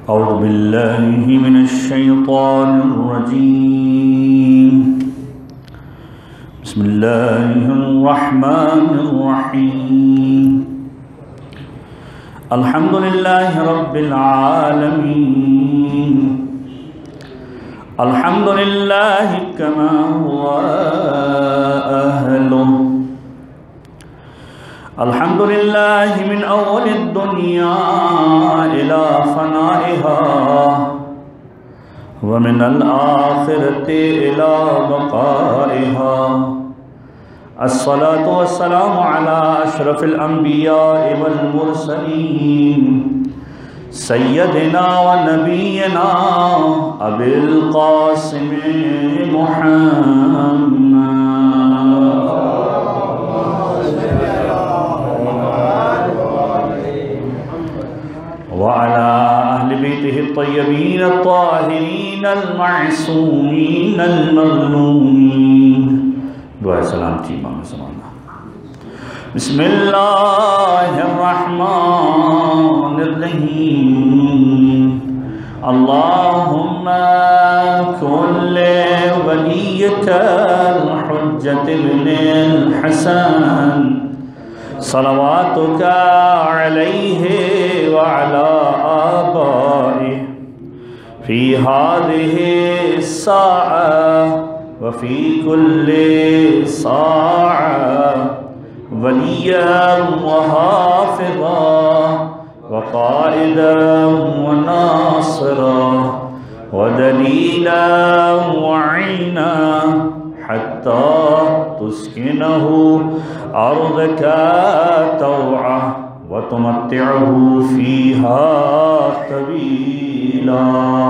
أعوذ بالله من الشيطان الرجيم. بسم الله الرحمن الرحيم. الحمد لله رب العالمين. الحمد لله كما هو أهله. الحمد لله من أول الدنيا إلى فنائها، ومن الآخرة إلى بقائها. الصلاة والسلام على أشرف الأنبياء والمرسلين، سيدنا ونبينا أبي القاسم محمد وعلى أهل بيته الطيبين الطاهرين المعصومين المظلومين. دعا سلامتی مانگا سمانا. بسم اللہ الرحمن الرحیم. اللهم كن لوليك الحجة ابن الحسن صلواتك عليه وعلى آبائه في هذه الساعة وفي كل ساعة وليا وحافظا وقائدا وناصرا ودليلا وعينا حتى تسكنه أرضك طوعا وتمتعه فيها طويلا.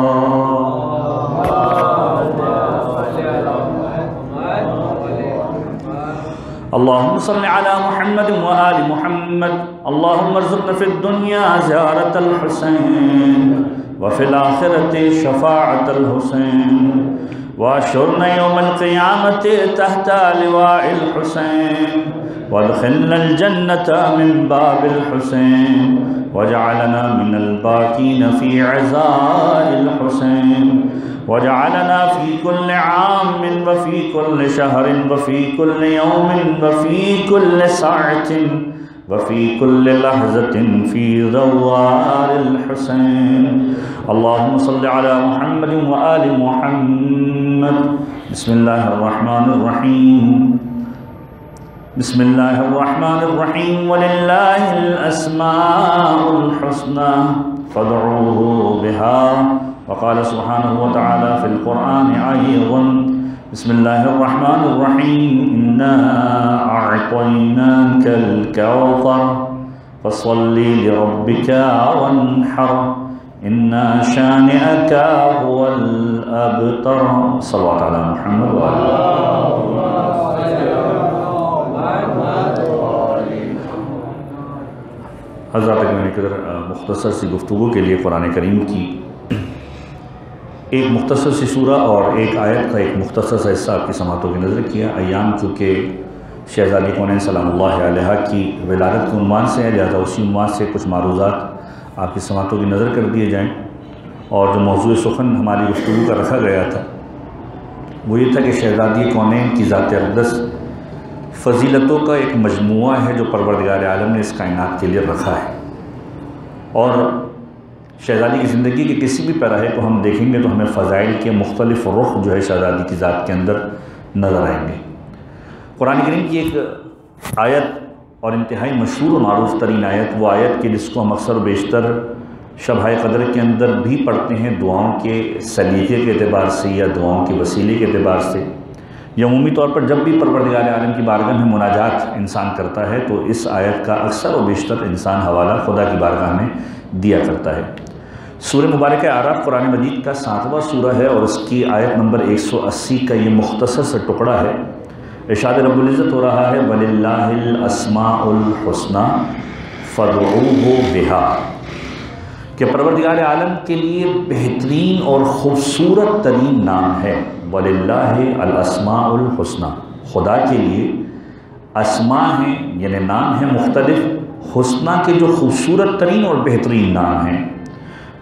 اللهم صل على محمد وآل محمد. اللهم ارزقنا في الدنيا زيارة الحسين وفي الآخرة شفاعة الحسين، واشرنا يوم القيامة تحت لواء الحسين، وادخلنا الجنة من باب الحسين، واجعلنا من الباكين في عزاء الحسين، واجعلنا في كل عام وفي كل شهر وفي كل يوم وفي كل ساعة وفي كل لحظة في دوار الحسين. اللهم صل على محمد وآل محمد. بسم الله الرحمن الرحيم. بسم الله الرحمن الرحيم. ولله الأسماء الحسنى فادعوه بها. وقال سبحانه وتعالى في القرآن أيضا: بسم الله الرحمن الرحيم. إنا أعطيناك الكوثر فصل لربك وانحر إن شانئك هو الأبتر. صلوات على محمد وآله. حضرات میں نے مختصر سی گفتگو کے لیے قرآن کریم کی ایک مختصر سی سورہ اور ایک آیت کا ایک مختصر سا حصہ آپ کی سماعتوں کی نظر کیا. ایام چونکہ شہزادی کونین سلام اللہ علیہ کی ولادت کے عنوان سے ہے، لہذا اسی عنوان سے کچھ معروضات آپ کی سماعتوں کی نظر کر دیے جائیں. اور جو موضوع سخن ہماری گفتگو کا رکھا گیا تھا وہ یہ تھا کہ شہزادی کونین کی ذات اقدس فضیلتوں کا ایک مجموعہ ہے جو پروردگار عالم نے اس کائنات کے لیے رکھا ہے. اور شہزادی کی زندگی کے کسی بھی پیراہے کو ہم دیکھیں گے تو ہمیں فضائل کے مختلف رخ جو ہے شہزادی کی ذات کے اندر نظر آئیں گے. قرآن کریم کی ایک آیت اور انتہائی مشہور و معروف ترین آیت، وہ آیت کہ جس کو ہم اکثر و بیشتر شب قدر کے اندر بھی پڑھتے ہیں دعاؤں کے سلیقے کے اعتبار سے یا دعاؤں کے وسیلے کے اعتبار سے، یا عمومی طور پر جب بھی پروردگار عالم کی بارگاہ میں مناجات انسان کرتا ہے تو اس آیت کا اکثر و بیشتر انسان حوالہ خدا کی بارگاہ میں دیا کرتا ہے. سورہ مبارکہ اعراف قرآن مجید کا 7واں سورہ ہے اور اس کی آیت نمبر 180 کا یہ مختصر سا ٹکڑا ہے. ارشاد رب العزت ہو رہا ہے: وَلِلَّهِ الْأَسْمَاءُ الْحُسْنَى فَادْعُوهُ بِهَا، کہ پروردگار عالم کے لیے بہترین اور خوبصورت ترین نام ہے. وَلِلَّهِ الْأَسْمَاءُ الْحُسْنَى، خدا کے لیے اسماء ہیں یعنی نام ہیں مختلف، حسنہ کے جو خوبصورت ترین اور بہترین نام ہیں.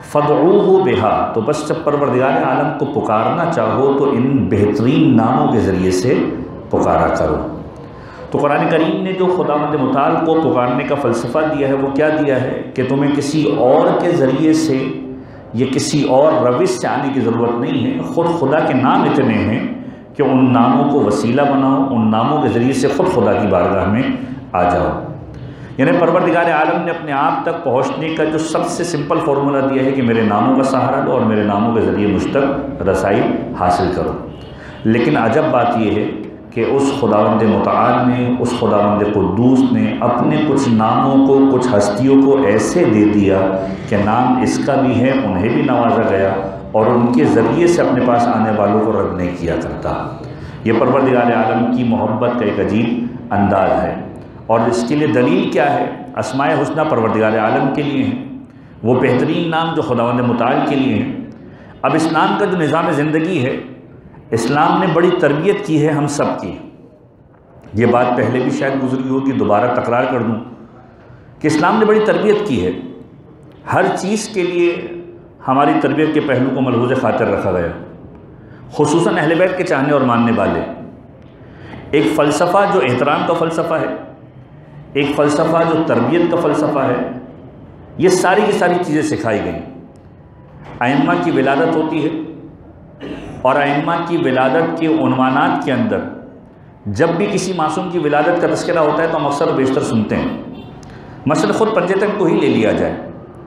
فَادْعُوهُ بِهَا، تو بس جب پروردگار عالم کو پکارنا چاہو تو ان بہترین ناموں کے ذریعے سے پکارا کرو۔ تو قرآن کریم نے جو خداوند متعال کو پکارنے کا فلسفہ دیا ہے وہ کیا دیا ہے کہ تمہیں کسی اور کے ذریعے سے یا کسی اور روش سے آنے کی ضرورت نہیں ہے، خود خدا کے نام اتنے ہیں کہ ان ناموں کو وسیلہ بناؤ، ان ناموں کے ذریعے سے خود خدا کی بارگاہ میں آ جاؤ۔ یعنی پروردگار عالم نے اپنے آپ تک پہنچنے کا جو سب سے سمپل فارمولہ دیا ہے کہ میرے ناموں کا سہارا لو اور میرے ناموں کے ذریعے مجھ تک رسائی حاصل کرو۔ لیکن عجب بات یہ ہے کہ اس خداوند متعال نے، اس خداوند قدوس نے اپنے کچھ ناموں کو، کچھ ہستیوں کو ایسے دے دیا کہ نام اس کا بھی ہے، انہیں بھی نوازا گیا اور ان کے ذریعے سے اپنے پاس آنے والوں کو رد نہیں کیا کرتا۔ یہ پروردگار عالم کی محبت کا ایک عجیب انداز ہے، اور اس کے لیے دلیل کیا ہے؟ اسماء حسنہ پروردگار عالم کے لیے ہیں، وہ بہترین نام جو خداوند متعال کے لیے ہیں۔ اب اسلام کا جو نظام زندگی ہے، اسلام نے بڑی تربیت کی ہے ہم سب کی۔ یہ بات پہلے بھی شاید گزری ہوگی، دوبارہ تکرار کر دوں کہ اسلام نے بڑی تربیت کی ہے۔ ہر چیز کے لیے ہماری تربیت کے پہلو کو ملحوظ خاطر رکھا گیا، خصوصاً اہل بیت کے چاہنے اور ماننے والے۔ ایک فلسفہ جو احترام کا فلسفہ ہے، ایک فلسفہ جو تربیت کا فلسفہ ہے، یہ ساری کی ساری چیزیں سکھائی گئیں۔ ائمہ کی ولادت ہوتی ہے، اور ائمہ کی ولادت کے عنوانات کے اندر جب بھی کسی معصوم کی ولادت کا تذکرہ ہوتا ہے تو ہم اکثر و بیشتر سنتے ہیں، مثلا خود پنجتن کو ہی لے لیا جائے،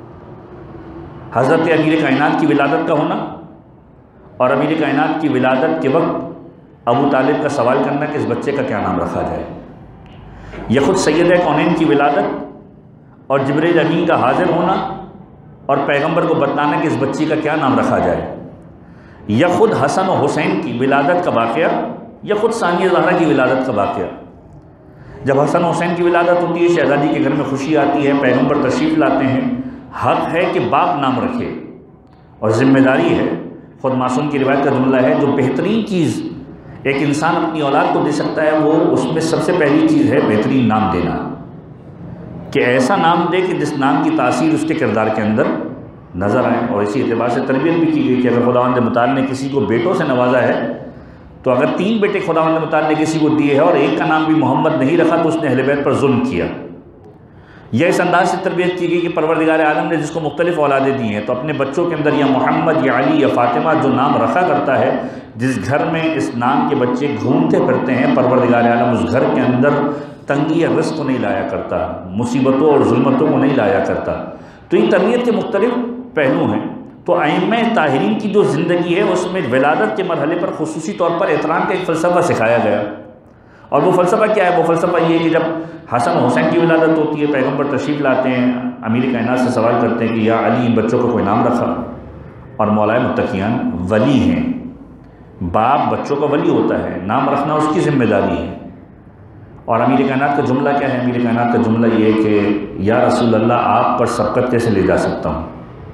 حضرت امیر کائنات کی ولادت کا ہونا اور امیر کائنات کی ولادت کے وقت ابو طالب کا سوال کرنا کہ اس بچے کا کیا نام رکھا جائے، یا خود سیدہ کونین کی ولادت اور جبریل امین کا حاضر ہونا اور پیغمبر کو بتلانا کہ اس بچی کا کیا نام رکھا جائے، یا خود حسن و حسین کی ولادت کا واقعہ، یا خود ثانیہ زہرا کی ولادت کا واقعہ۔ جب حسن و حسین کی ولادت ہوتی ہے، شہزادی کے گھر میں خوشی آتی ہے، پیغمبر تشریف لاتے ہیں، حق ہے کہ باپ نام رکھے اور ذمہ داری ہے۔ خود معصوم کی روایت کا جملہ ہے، جو بہترین چیز ایک انسان اپنی اولاد کو دے سکتا ہے وہ اس میں سب سے پہلی چیز ہے بہترین نام دینا، کہ ایسا نام دے کہ جس نام کی تاثیر اس کے کردار کے اندر نظر آئے۔ اور اسی اعتبار سے تربیت بھی کی گئی کہ اگر خداوند متعال نے کسی کو بیٹوں سے نوازا ہے تو اگر 3 بیٹے خداوند متعال نے کسی کو دیے ہیں اور ایک کا نام بھی محمد نہیں رکھا تو اس نے اہل بیت پر ظلم کیا۔ یہ اس انداز سے تربیت کی گئی کہ پروردگار عالم نے جس کو مختلف اولادیں دی ہیں تو اپنے بچوں کے اندر یا محمد یا علی یا فاطمہ جو نام رکھا کرتا ہے، جس گھر میں اس نام کے بچے گھومتے پھرتے ہیں، پروردگار عالم اس گھر کے اندر تنگی یا رزق کو نہیں لایا کرتا، مصیبتوں اور ظلمتوں کو نہیں لایا کرتا۔ تو یہ تربیت کے مختلف پہلو ہیں۔ تو ائمہ طاہرین کی جو زندگی ہے اس میں ولادت کے مرحلے پر خصوصی طور پر احترام کا ایک فلسفہ سکھایا گیا، اور وہ فلسفہ کیا ہے؟ وہ فلسفہ یہ ہے کہ جب حسن و حسین کی ولادت ہوتی ہے، پیغمبر تشریف لاتے ہیں، امیر کائنات سے سوال کرتے ہیں کہ یا علی ان بچوں کو کوئی نام رکھا، اور مولائے متقیان ولی ہیں، باپ بچوں کا ولی ہوتا ہے، نام رکھنا اس کی ذمہ داری ہے۔ اور امیر کائنات کا جملہ کیا ہے؟ امیر کائنات کا جملہ یہ ہے کہ یا رسول اللہ آپ پر سبقت کیسے لے جا سکتا ہوں،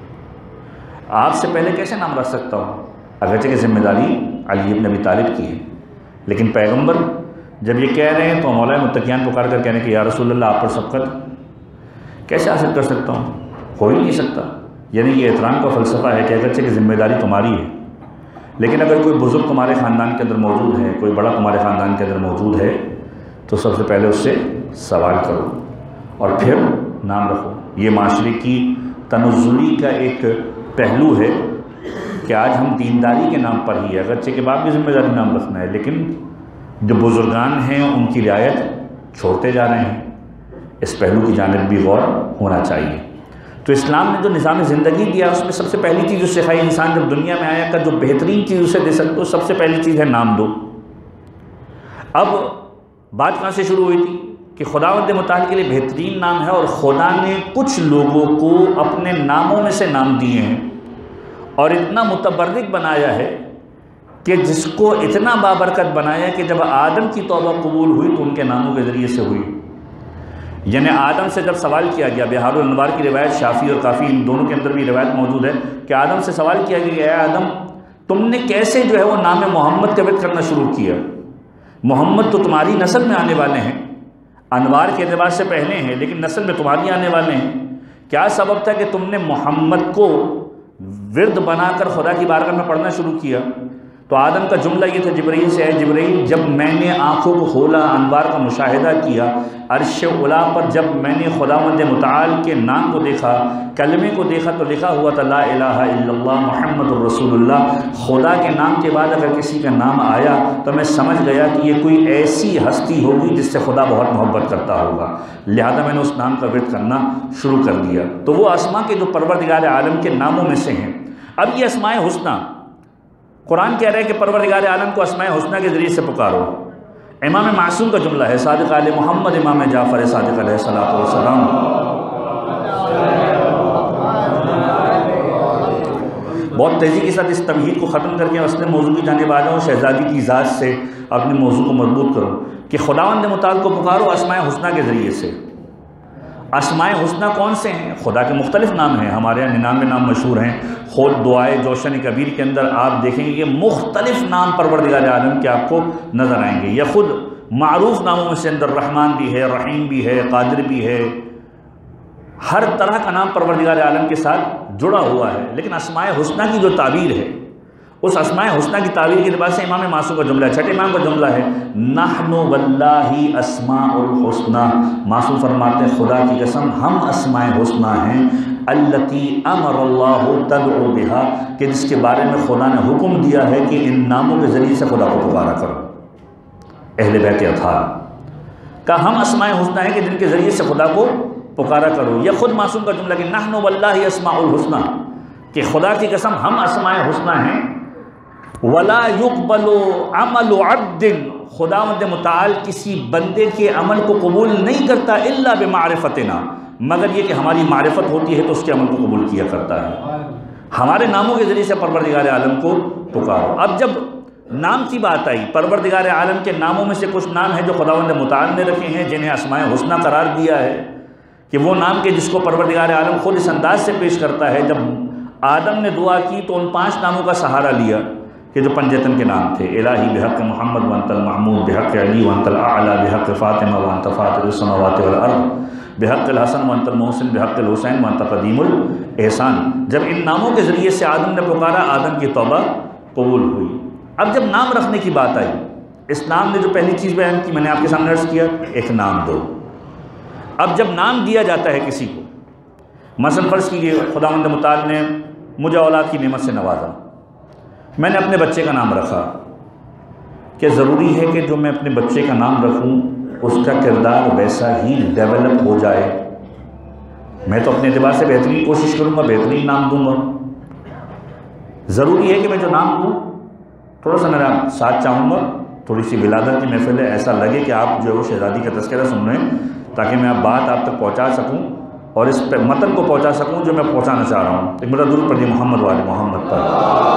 آپ سے پہلے کیسے نام رکھ سکتا ہوں؟ اگرچہ کہ ذمہ داری علی بن ابی طالب کی ہے، لیکن پیغمبر جب یہ کہہ رہے ہیں تو مولائے متقیان پکار کر کہنے کہ یا رسول اللہ آپ پر سبقت کیسے حاصل کر سکتا ہوں؟ ہو ہی نہیں سکتا۔ یعنی یہ احترام کا فلسفہ ہے کہ اگرچہ کہ ذمہ داری تمہاری ہے، لیکن اگر کوئی بزرگ تمہارے خاندان کے اندر موجود ہے، کوئی بڑا تمہارے خاندان کے اندر موجود ہے تو سب سے پہلے اس سے سوال کرو اور پھر نام رکھو۔ یہ معاشرے کی تنزلی کا ایک پہلو ہے کہ آج ہم دینداری کے نام پر ہی، اگرچہ کہ باپ کی ذمہ داری نام رکھنا ہے، لیکن جو بزرگان ہیں ان کی رعایت چھوڑتے جا رہے ہیں۔ اس پہلو کی جانب بھی غور ہونا چاہیے۔ تو اسلام نے جو نظام زندگی دیا اس میں سب سے پہلی چیز جو سکھائی، انسان جب دنیا میں آیا کا جو بہترین چیز اسے دے سکتے ہو سب سے پہلی چیز ہے نام دو۔ اب بات کہاں سے شروع ہوئی تھی کہ خداوند متعال کے لیے بہترین نام ہے، اور خدا نے کچھ لوگوں کو اپنے ناموں میں سے نام دیے ہیں اور اتنا متبرک بنایا ہے کہ جس کو اتنا بابرکت بنایا کہ جب آدم کی توبہ قبول ہوئی تو ان کے ناموں کے ذریعے سے ہوئی۔ یعنی آدم سے جب سوال کیا گیا، بہار الانوار کی روایت، شافی اور کافی ان دونوں کے اندر بھی روایت موجود ہے کہ آدم سے سوال کیا گیا، اے آدم تم نے کیسے جو ہے وہ نام محمد کا ورد کرنا شروع کیا؟ محمد تو تمہاری نسل میں آنے والے ہیں، انوار کے اعتبار سے پہلے ہیں لیکن نسل میں تمہاری آنے والے ہیں، کیا سبب تھا کہ تم نے محمد کو ورد بنا کر خدا کی بارگاہ میں پڑھنا شروع کیا تو آدم کا جملہ یہ تھا جبرائیل سے، اے جبرائیل جب میں نے آنکھوں کو کھولا، انوار کا مشاہدہ کیا، عرش اولیٰ پر جب میں نے خداوند متعال کے نام کو دیکھا، کلمے کو دیکھا تو لکھا ہوا تھا لا الہ الا اللہ محمد الرسول اللہ۔ خدا کے نام کے بعد اگر کسی کا نام آیا تو میں سمجھ گیا کہ یہ کوئی ایسی ہستی ہوگی جس سے خدا بہت محبت کرتا ہوگا، لہذا میں نے اس نام کا ورد کرنا شروع کر دیا۔ تو وہ اسماء کے جو پروردگار عالم کے ناموں میں سے ہیں۔ اب یہ اسماء حسنہ قرآن کہہ رہے ہے کہ پروردگار عالم کو اسماء حسنہ کے ذریعے سے پکارو۔ امام معصوم کا جملہ ہے، صادق آل محمد امام جعفر صادق علیہ السلام۔ بہت تیزی کے ساتھ اس تمہید کو ختم کر کے اصل موضوع کی جانب آ جاؤں، شہزادی کی ذات سے اپنے موضوع کو مضبوط کرو کہ خداوند متعال کو پکارو اسماء حسنہ کے ذریعے سے۔ اسماء حسنہ کون سے ہیں؟ خدا کے مختلف نام ہیں، ہمارے یہاں 99 نام مشہور ہیں۔ خود دعائے جوشن کبیر کے اندر آپ دیکھیں گے کہ مختلف نام پروردگار عالم کے آپ کو نظر آئیں گے۔ یہ خود معروف ناموں میں سے اندر رحمان بھی ہے، رحیم بھی ہے، قادر بھی ہے، ہر طرح کا نام پروردگار عالم کے ساتھ جڑا ہوا ہے۔ لیکن اسماء حسنہ کی جو تعبیر ہے، اس اسماء حسنہ کی تعبیر کے لباس سے امام معصوم کا جملہ ہے، چھٹے امام کا جملہ ہے نحن واللہ اسماء الحسنہ۔ معصوم فرماتے ہیں خدا کی قسم ہم اسماء حسنہ ہیں، التی امر اللہ تدعو بہا، کہ جس کے بارے میں خدا نے حکم دیا ہے کہ ان ناموں کے ذریعے سے خدا کو پکارا کرو۔ اہل بیت اطہار کا ہم اسماء حسنہ ہیں کہ جن کے ذریعے سے خدا کو پکارا کرو۔ یہ خود معصوم کا جملہ کہ نحن واللہ اسماء الحسنہ، کہ خدا کی قسم ہم اسماء حسنہ ہیں۔ ولا يقبل عمل عبد، خداوند متعال کسی بندے کے عمل کو قبول نہیں کرتا الا بمعرفتنا، مگر یہ کہ ہماری معرفت ہوتی ہے تو اس کے عمل کو قبول کیا کرتا ہے۔ ہمارے ناموں کے ذریعے سے پروردگار عالم کو پکارو۔ اب جب نام کی بات آئی، پروردگار عالم کے ناموں میں سے کچھ نام ہیں جو خداوند متعال نے رکھے ہیں، جنہیں اسماء حسنہ قرار دیا ہے، کہ وہ نام کے جس کو پروردگار عالم خود اس انداز سے پیش کرتا ہے۔ جب آدم نے دعا کی تو ان 5 ناموں کا سہارا لیا کہ جو پنجتن کے نام تھے، الہی بحق محمد وانت المحمود، بحق علی وانت الاعلی، بحق فاطمہ وانت فاطر السماوات والارض، بحق الحسن وانت المحسن، بحق الحسین وانت قدیم الاحسان۔ جب ان ناموں کے ذریعے سے آدم نے پکارا، آدم کی توبہ قبول ہوئی۔ اب جب نام رکھنے کی بات آئی، اسلام نے جو پہلی چیز بیان کی میں نے آپ کے سامنے عرض کیا، ایک نام دو۔ اب جب نام دیا جاتا ہے کسی کو، مثلا فرض کیجیے خداوند متعال نے مجھے اولاد کی نعمت سے نوازا، میں نے اپنے بچے کا نام رکھا، کہ ضروری ہے کہ جو میں اپنے بچے کا نام رکھوں اس کا کردار ویسا ہی ڈیولپ ہو جائے؟ میں تو اپنے اعتبار سے بہترین کوشش کروں گا، بہترین نام دوں گا۔ ضروری ہے کہ میں جو نام دوں تھوڑا سا میرا ساتھ چاہوں گا، تھوڑی سی ولادت کی محفل ہے، ایسا لگے کہ آپ جو ہے وہ شہزادی کا تذکرہ سن رہے ہیں، تاکہ میں بات آپ تک پہنچا سکوں اور اس پہ متن کو پہنچا سکوں جو میں پہنچانا چاہ رہا ہوں۔ ایک مرتبہ درود پڑھیے محمد والے محمد پر۔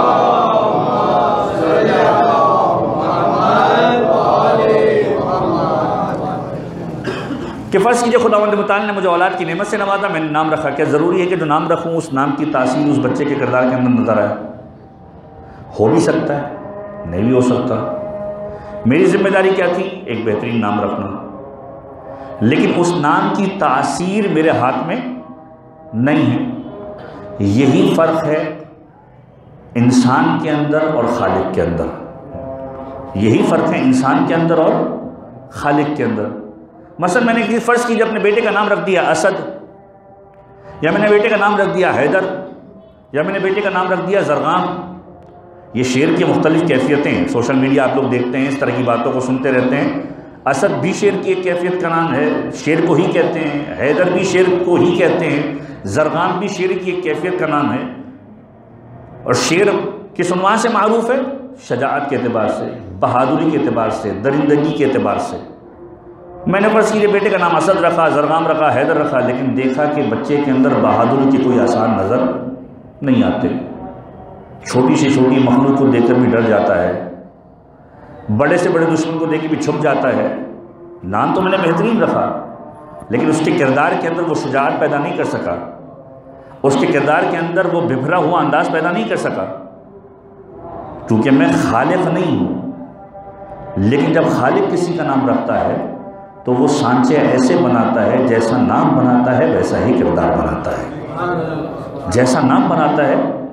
کہ فرض کیجیے خداوند متعال نے مجھے اولاد کی نعمت سے نوازا، میں نے نام رکھا، کیا ضروری ہے کہ جو نام رکھوں اس نام کی تاثیر اس بچے کے کردار کے اندر نظر آئے؟ ہو بھی سکتا ہے، نہیں بھی ہو سکتا۔ میری ذمہ داری کیا تھی؟ ایک بہترین نام رکھنا، لیکن اس نام کی تاثیر میرے ہاتھ میں نہیں ہے۔ یہی فرق ہے انسان کے اندر اور خالق کے اندر، یہی فرق ہے انسان کے اندر اور خالق کے اندر۔ مثلا میں نے کسی فرض کیجیے اپنے بیٹے کا نام رکھ دیا اسد، یا میں نے بیٹے کا نام رکھ دیا حیدر، یا میں نے بیٹے کا نام رکھ دیا زرغام۔ یہ شعر کی مختلف کیفیتیں ہیں، سوشل میڈیا آپ لوگ دیکھتے ہیں، اس طرح کی باتوں کو سنتے رہتے ہیں۔ اسد بھی شعر کی ایک کیفیت کا نام ہے، شعر کو ہی کہتے ہیں، حیدر بھی شعر کو ہی کہتے ہیں، زرغام بھی شعر کی ایک کیفیت کا نام ہے۔ اور شعر کس عنوان سے معروف ہے؟ شجاعت کے اعتبار سے، بہادری کے اعتبار سے، درندگی کے اعتبار سے۔ میں نے فرض کیجیے بیٹے کا نام اسد رکھا، زرغام رکھا، حیدر رکھا، لیکن دیکھا کہ بچے کے اندر بہادری کی کوئی آثار نظر نہیں آتے۔ چھوٹی سے چھوٹی مخلوق کو دیکھ کر بھی ڈر جاتا ہے، بڑے سے بڑے دشمن کو دیکھ کے بھی چھپ جاتا ہے۔ نام تو میں نے بہترین رکھا، لیکن اس کے کردار کے اندر وہ شجاعت پیدا نہیں کر سکا، اس کے کردار کے اندر وہ بھرا ہوا انداز پیدا نہیں کر سکا، کیونکہ میں خالق نہیں ہوں۔ لیکن جب خالق کسی کا نام رکھتا ہے تو وہ سانچے ایسے بناتا ہے، جیسا نام بناتا ہے ویسا ہی کردار بناتا ہے، جیسا نام بناتا ہے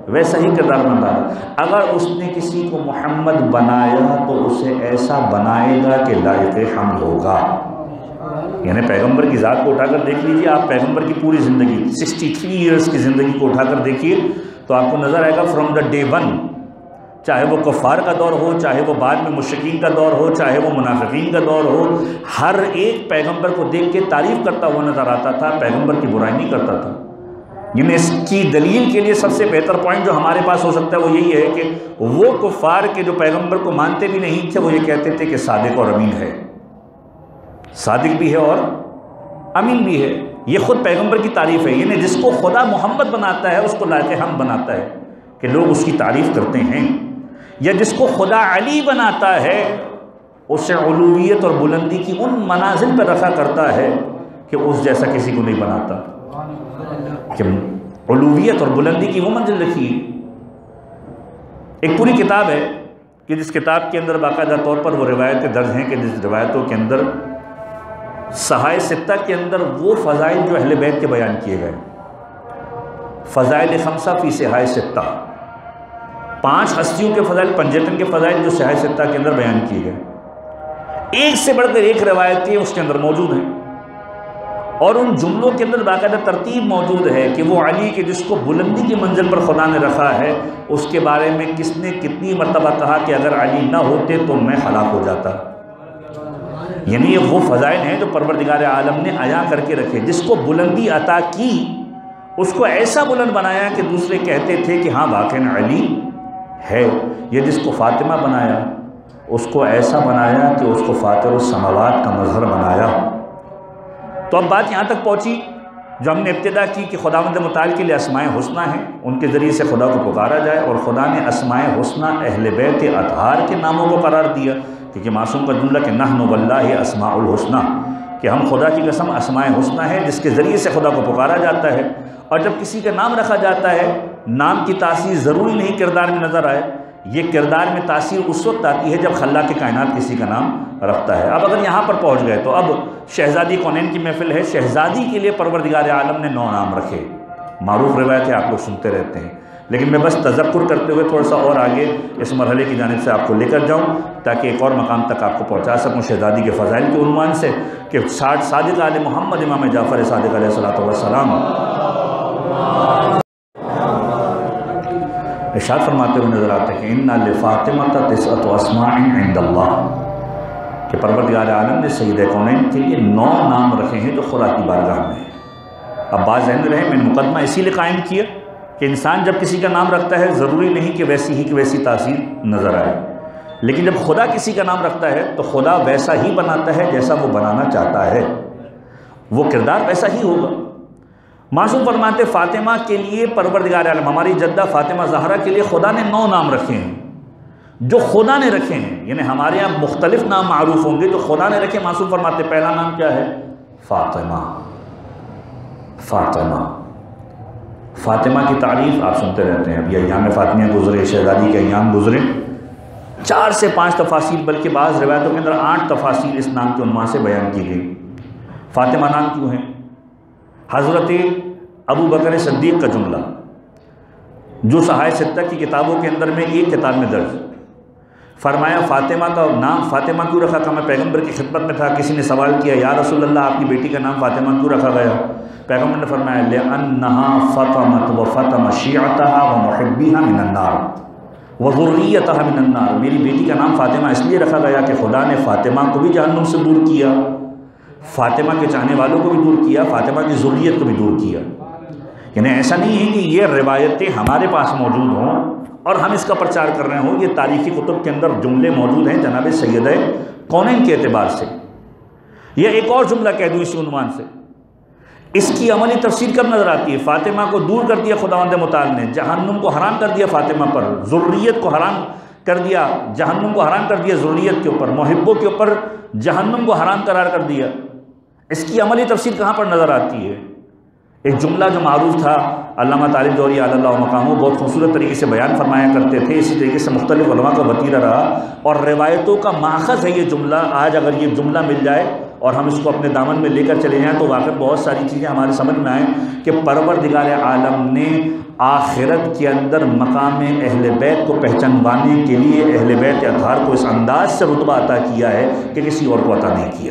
ویسا ہی کردار بن رہا ہے۔ اگر اس نے کسی کو محمد بنایا تو اسے ایسا بنائے گا کہ لائق حمد ہوگا۔ یعنی پیغمبر کی ذات کو اٹھا کر دیکھ لیجئے آپ، پیغمبر کی پوری زندگی 63 ایئرز کی زندگی کو اٹھا کر دیکھیے تو آپ کو نظر آئے گا فرام دا ڈے ون، چاہے وہ کفار کا دور ہو، چاہے وہ بعد میں مشرکین کا دور ہو، چاہے وہ منافقین کا دور ہو، ہر ایک پیغمبر کو دیکھ کے تعریف کرتا ہوا نظر آتا تھا، پیغمبر کی برائی نہیں کرتا تھا۔ یعنی اس کی دلیل کے لیے سب سے بہتر پوائنٹ جو ہمارے پاس ہو سکتا ہے وہ یہی ہے کہ وہ کفار کے جو پیغمبر کو مانتے بھی نہیں تھے وہ یہ کہتے تھے کہ صادق اور امین ہے، صادق بھی ہے اور امین بھی ہے۔ یہ خود پیغمبر کی تعریف ہے، یعنی جس کو خدا محمد بناتا ہے اس کو لائق حمد بناتا ہے کہ لوگ اس کی تعریف کرتے ہیں، یا جس کو خدا علی بناتا ہے اسے علویت اور بلندی کی ان منازل پر رکھا کرتا ہے کہ اس جیسا کسی کو نہیں بناتا، کہ علویت اور بلندی کی وہ منزل رکھی۔ ایک پوری کتاب ہے کہ جس کتاب کے اندر باقاعدہ طور پر وہ روایتیں درج ہیں کہ جس روایتوں کے اندر صحائف ستہ کے اندر وہ فضائل جو اہل بیت کے بیان کیے گئے، فضائل خمسہ فی صحائف ستہ، 5 ہستیوں کے فضائل، پنجتن کے فضائل جو صحائف ستہ کے اندر بیان کیے گئے، ایک سے بڑھ کر ایک روایتیں اس کے اندر موجود ہیں، اور ان جملوں کے اندر باقاعدہ ترتیب موجود ہے کہ وہ علی کے جس کو بلندی کی منزل پر خدا نے رکھا ہے اس کے بارے میں کس نے کتنی مرتبہ کہا کہ اگر علی نہ ہوتے تو میں ہلاک ہو جاتا۔ یعنی یہ وہ فضائل ہیں جو پروردگار عالم نے عیاں کر کے رکھے، جس کو بلندی عطا کی اس کو ایسا بلند بنایا کہ دوسرے کہتے تھے کہ ہاں واقعاً علی ہے۔ یہ جس کو فاطمہ بنایا اس کو ایسا بنایا کہ اس کو فاطر السماوات کا مظہر بنایا۔ تو اب بات یہاں تک پہنچی جو ہم نے ابتدا کی کہ خداوند متعال کے لیے اسماء حسنہ ہیں، ان کے ذریعے سے خدا کو پکارا جائے، اور خدا نے اسماء حسنہ اہل بیت اطہار کے ناموں کو قرار دیا، کیونکہ معصوم کا جملہ کہ نحن واللہ اسماء الحسنہ، کہ ہم خدا کی قسم اسماء حسنہ ہیں جس کے ذریعے سے خدا کو پکارا جاتا ہے۔ اور جب کسی کا نام رکھا جاتا ہے، نام کی تاثیر ضروری نہیں کردار میں نظر آئے، یہ کردار میں تاثیر اس وقت آتی ہے جب خلاق کائنات کسی کا نام رکھتا ہے۔ اب اگر یہاں پر پہنچ گئے تو اب شہزادی کونین کی محفل ہے، شہزادی کے لیے پروردگار عالم نے 9 نام رکھے، معروف روایت ہے، آپ لوگ سنتے رہتے ہیں، لیکن میں بس تذکر کرتے ہوئے تھوڑا سا اور آگے اس مرحلے کی جانب سے آپ کو لے کر جاؤں تاکہ ایک اور مقام تک آپ کو پہنچا سکوں شہزادی کے فضائل کے عنوان سے کہ 60 صادق آل محمد امام جعفر صادق علیہ الصلوۃ والسلام ارشاد فرماتے ہوئے نظر آتے ہیں کہ اِنَّ لِفَاطِمَةَ تِسْعَةُ أَسْمَاءٍ عِنْدَ اللَّهِ، کہ پروردگار عالم نے سید کونین کے لیے 9 نام رکھے ہیں جو خدا کی بارگاہ میں ہیں۔ اب بات ذہن میں رہے، میں نے مقدمہ اسی لیے قائم کیا کہ انسان جب کسی کا نام رکھتا ہے ضروری نہیں کہ ویسی ہی کہ ویسی تاثیر نظر آئے، لیکن جب خدا کسی کا نام رکھتا ہے تو خدا ویسا ہی بناتا ہے جیسا وہ بنانا چاہتا ہے، وہ کردار ویسا ہی ہوگا۔ معصوم فرماتے فاطمہ کے لیے پروردگار عالم، ہماری جدہ فاطمہ زہرا کے لیے خدا نے 9 نام رکھے ہیں جو خدا نے رکھے ہیں، یعنی ہمارے یہاں مختلف نام معروف ہوں گے جو خدا نے رکھے۔ معصوم فرماتے پہلا نام کیا ہے؟ فاطمہ۔ فاطمہ فاطمہ کی تعریف آپ سنتے رہتے ہیں، اب یہ ایام فاطمیہ گزرے، شہزادی کے ایام گزرے، 4 سے 5 تفاصیل بلکہ بعض روایتوں کے اندر 8 تفاصیل اس نام کے عنوان سے بیان کی گئی۔ فاطمہ نام کیوں ہے؟ حضرت ابو بکر صدیق کا جملہ جو صحائف ستہ کی کتابوں کے اندر میں ایک کتاب میں درج، فرمایا فاطمہ کا نام فاطمہ کیوں رکھا؟ کہ میں پیغمبر کی خدمت میں تھا، کسی نے سوال کیا یا رسول اللہ آپ کی بیٹی کا نام فاطمہ کیوں رکھا گیا؟ پیغمبر نے فرمایا لِأَنَّهَا فَطَمَتْ وَفَطَمَ شِيعَتَهَا وَمُحِبِّهَا مِنَ النَّارِ وَذُرِّيَّتَهَا مِنَ النَّارِ، میری بیٹی کا نام فاطمہ اس لیے رکھا گیا کہ خدا نے فاطمہ کو بھی جہنم سے دور کیا، فاطمہ کے چاہنے والوں کو بھی دور کیا، فاطمہ کی ذریت کو بھی دور کیا۔ یعنی ایسا نہیں ہے کہ یہ روایتیں ہمارے پاس موجود ہوں اور ہم اس کا پرچار کر رہے ہوں، یہ تاریخی کتب کے اندر جملے موجود ہیں جناب سیدہ کونین کے اعتبار سے۔ یہ ایک اور جملہ کہہ دوں اسی عنوان سے، اس کی عملی تفسیر کب نظر آتی ہے؟ فاطمہ کو دور کر دیا خداوند متعال نے، جہنم کو حرام کر دیا فاطمہ پر، ذریت کو حرام کر دیا، جہنم کو حرام کر دیا ذریت کے اوپر، محبوں کے اوپر جہنم کو حرام قرار کر دیا۔ اس کی عملی تفسیر کہاں پر نظر آتی ہے؟ ایک جملہ جو معروف تھا، علامہ طالب جوہری علی اللہ مقامہ بہت خوبصورت طریقے سے بیان فرمایا کرتے تھے، اسی طریقے سے مختلف علماء کا وتیرہ رہا اور روایتوں کا ماخذ ہے یہ جملہ۔ آج اگر یہ جملہ مل جائے اور ہم اس کو اپنے دامن میں لے کر چلے جائیں تو واقعی بہت ساری چیزیں ہمارے سمجھ میں آئیں کہ پروردگار عالم نے آخرت کے اندر مقام اہل بیت کو پہچانوانے کے لیے اہل بیت اطہار کو اس انداز سے رتبہ عطا کیا ہے کہ کسی اور کو عطا نہیں کیا.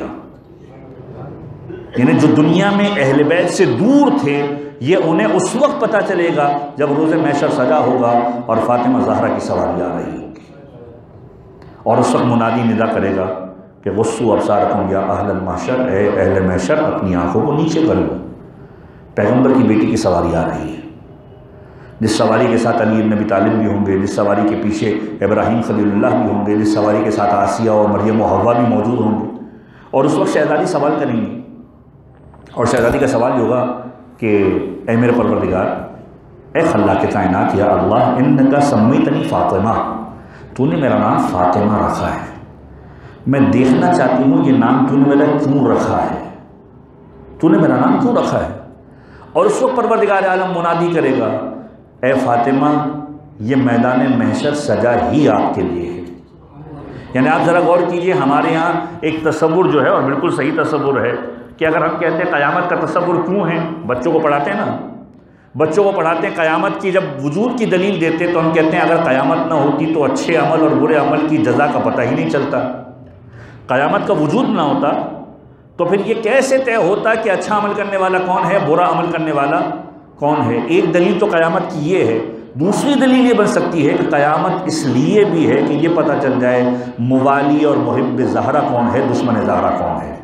یعنی جو دنیا میں اہل بیت سے دور تھے یہ انہیں اس وقت پتہ چلے گا جب روز محشر سجا ہوگا اور فاطمہ زہرا کی سواری آ رہی ہوگی، اور اس وقت منادی ندا کرے گا کہ غصوا ابصارکم یا اہل المحشر، اے اہل محشر اپنی آنکھوں کو نیچے کر لو. پیغمبر کی بیٹی کی سواری آ رہی ہے، جس سواری کے ساتھ علی بن ابی طالب بھی ہوں گے، جس سواری کے پیچھے ابراہیم خلیل اللہ بھی ہوں گے، جس سواری کے ساتھ آسیہ اور مریم و حوا بھی موجود ہوں گے. اور اس وقت شہزادی سوال کریں گی، اور شہزادی کا سوال ہوگا کہ اے میرے پروردگار، اے خلاق کائنات، یا اللہ انکا سمیتنی فاطمہ، تو نے میرا نام فاطمہ رکھا ہے، میں دیکھنا چاہتی ہوں یہ نام تو نے میرا کیوں رکھا ہے، تو نے میرا نام کیوں رکھا ہے. اور اس وقت پروردگار عالم منادی کرے گا، اے فاطمہ یہ میدان محشر سجا ہی آپ کے لیے ہے. یعنی آپ ذرا غور کیجئے، ہمارے یہاں ایک تصور جو ہے، اور بالکل صحیح تصور ہے، کہ اگر ہم کہتے ہیں قیامت کا تصور کیوں ہے، بچوں کو پڑھاتے ہیں نا، بچوں کو پڑھاتے ہیں قیامت کی جب وجود کی دلیل دیتے تو ہم کہتے ہیں اگر قیامت نہ ہوتی تو اچھے عمل اور برے عمل کی جزا کا پتہ ہی نہیں چلتا. قیامت کا وجود نہ ہوتا تو پھر یہ کیسے طے ہوتا کہ اچھا عمل کرنے والا کون ہے، برا عمل کرنے والا کون ہے. ایک دلیل تو قیامت کی یہ ہے. دوسری دلیل یہ بن سکتی ہے کہ قیامت اس لیے بھی ہے کہ یہ پتہ چل جائے موالی اور محب زہرا کون ہے، دشمن زہرا کون ہے.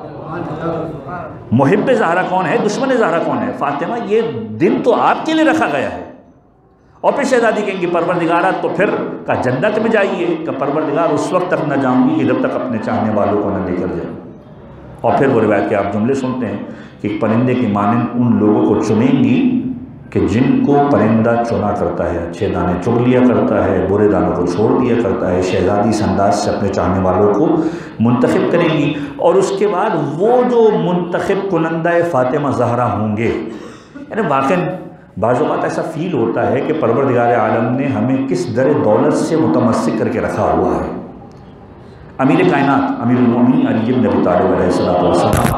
محب زہرا کون ہے، دشمن زہرا کون ہے. فاطمہ یہ دن تو آپ کے لیے رکھا گیا ہے. اور پھر شہزادی کہیں گی پروردگارہ تو پھر کا جنت میں جائیے، کہ پروردگار اس وقت تک نہ جاؤں گی کہ جب تک اپنے چاہنے والوں کو نہ لے کر جاؤں. اور پھر وہ روایت کے آپ جملے سنتے ہیں کہ ایک پرندے کی مانند ان لوگوں کو چنیں گی کہ جن کو پرندہ چنا کرتا ہے، اچھے دانے چگ لیا کرتا ہے، برے دانوں کو چھوڑ دیا کرتا ہے. شہزادی اس انداز سے اپنے چاہنے والوں کو منتخب کریں گی. اور اس کے بعد وہ جو منتخب کنندہ فاطمہ زہرا ہوں گے، یعنی واقعاً بعض اوقات ایسا فیل ہوتا ہے کہ پروردگار عالم نے ہمیں کس در دولت سے متمسک کر کے رکھا ہوا ہے. امیر کائنات امیر المومنین علی بن ابی طالب علیہ السلام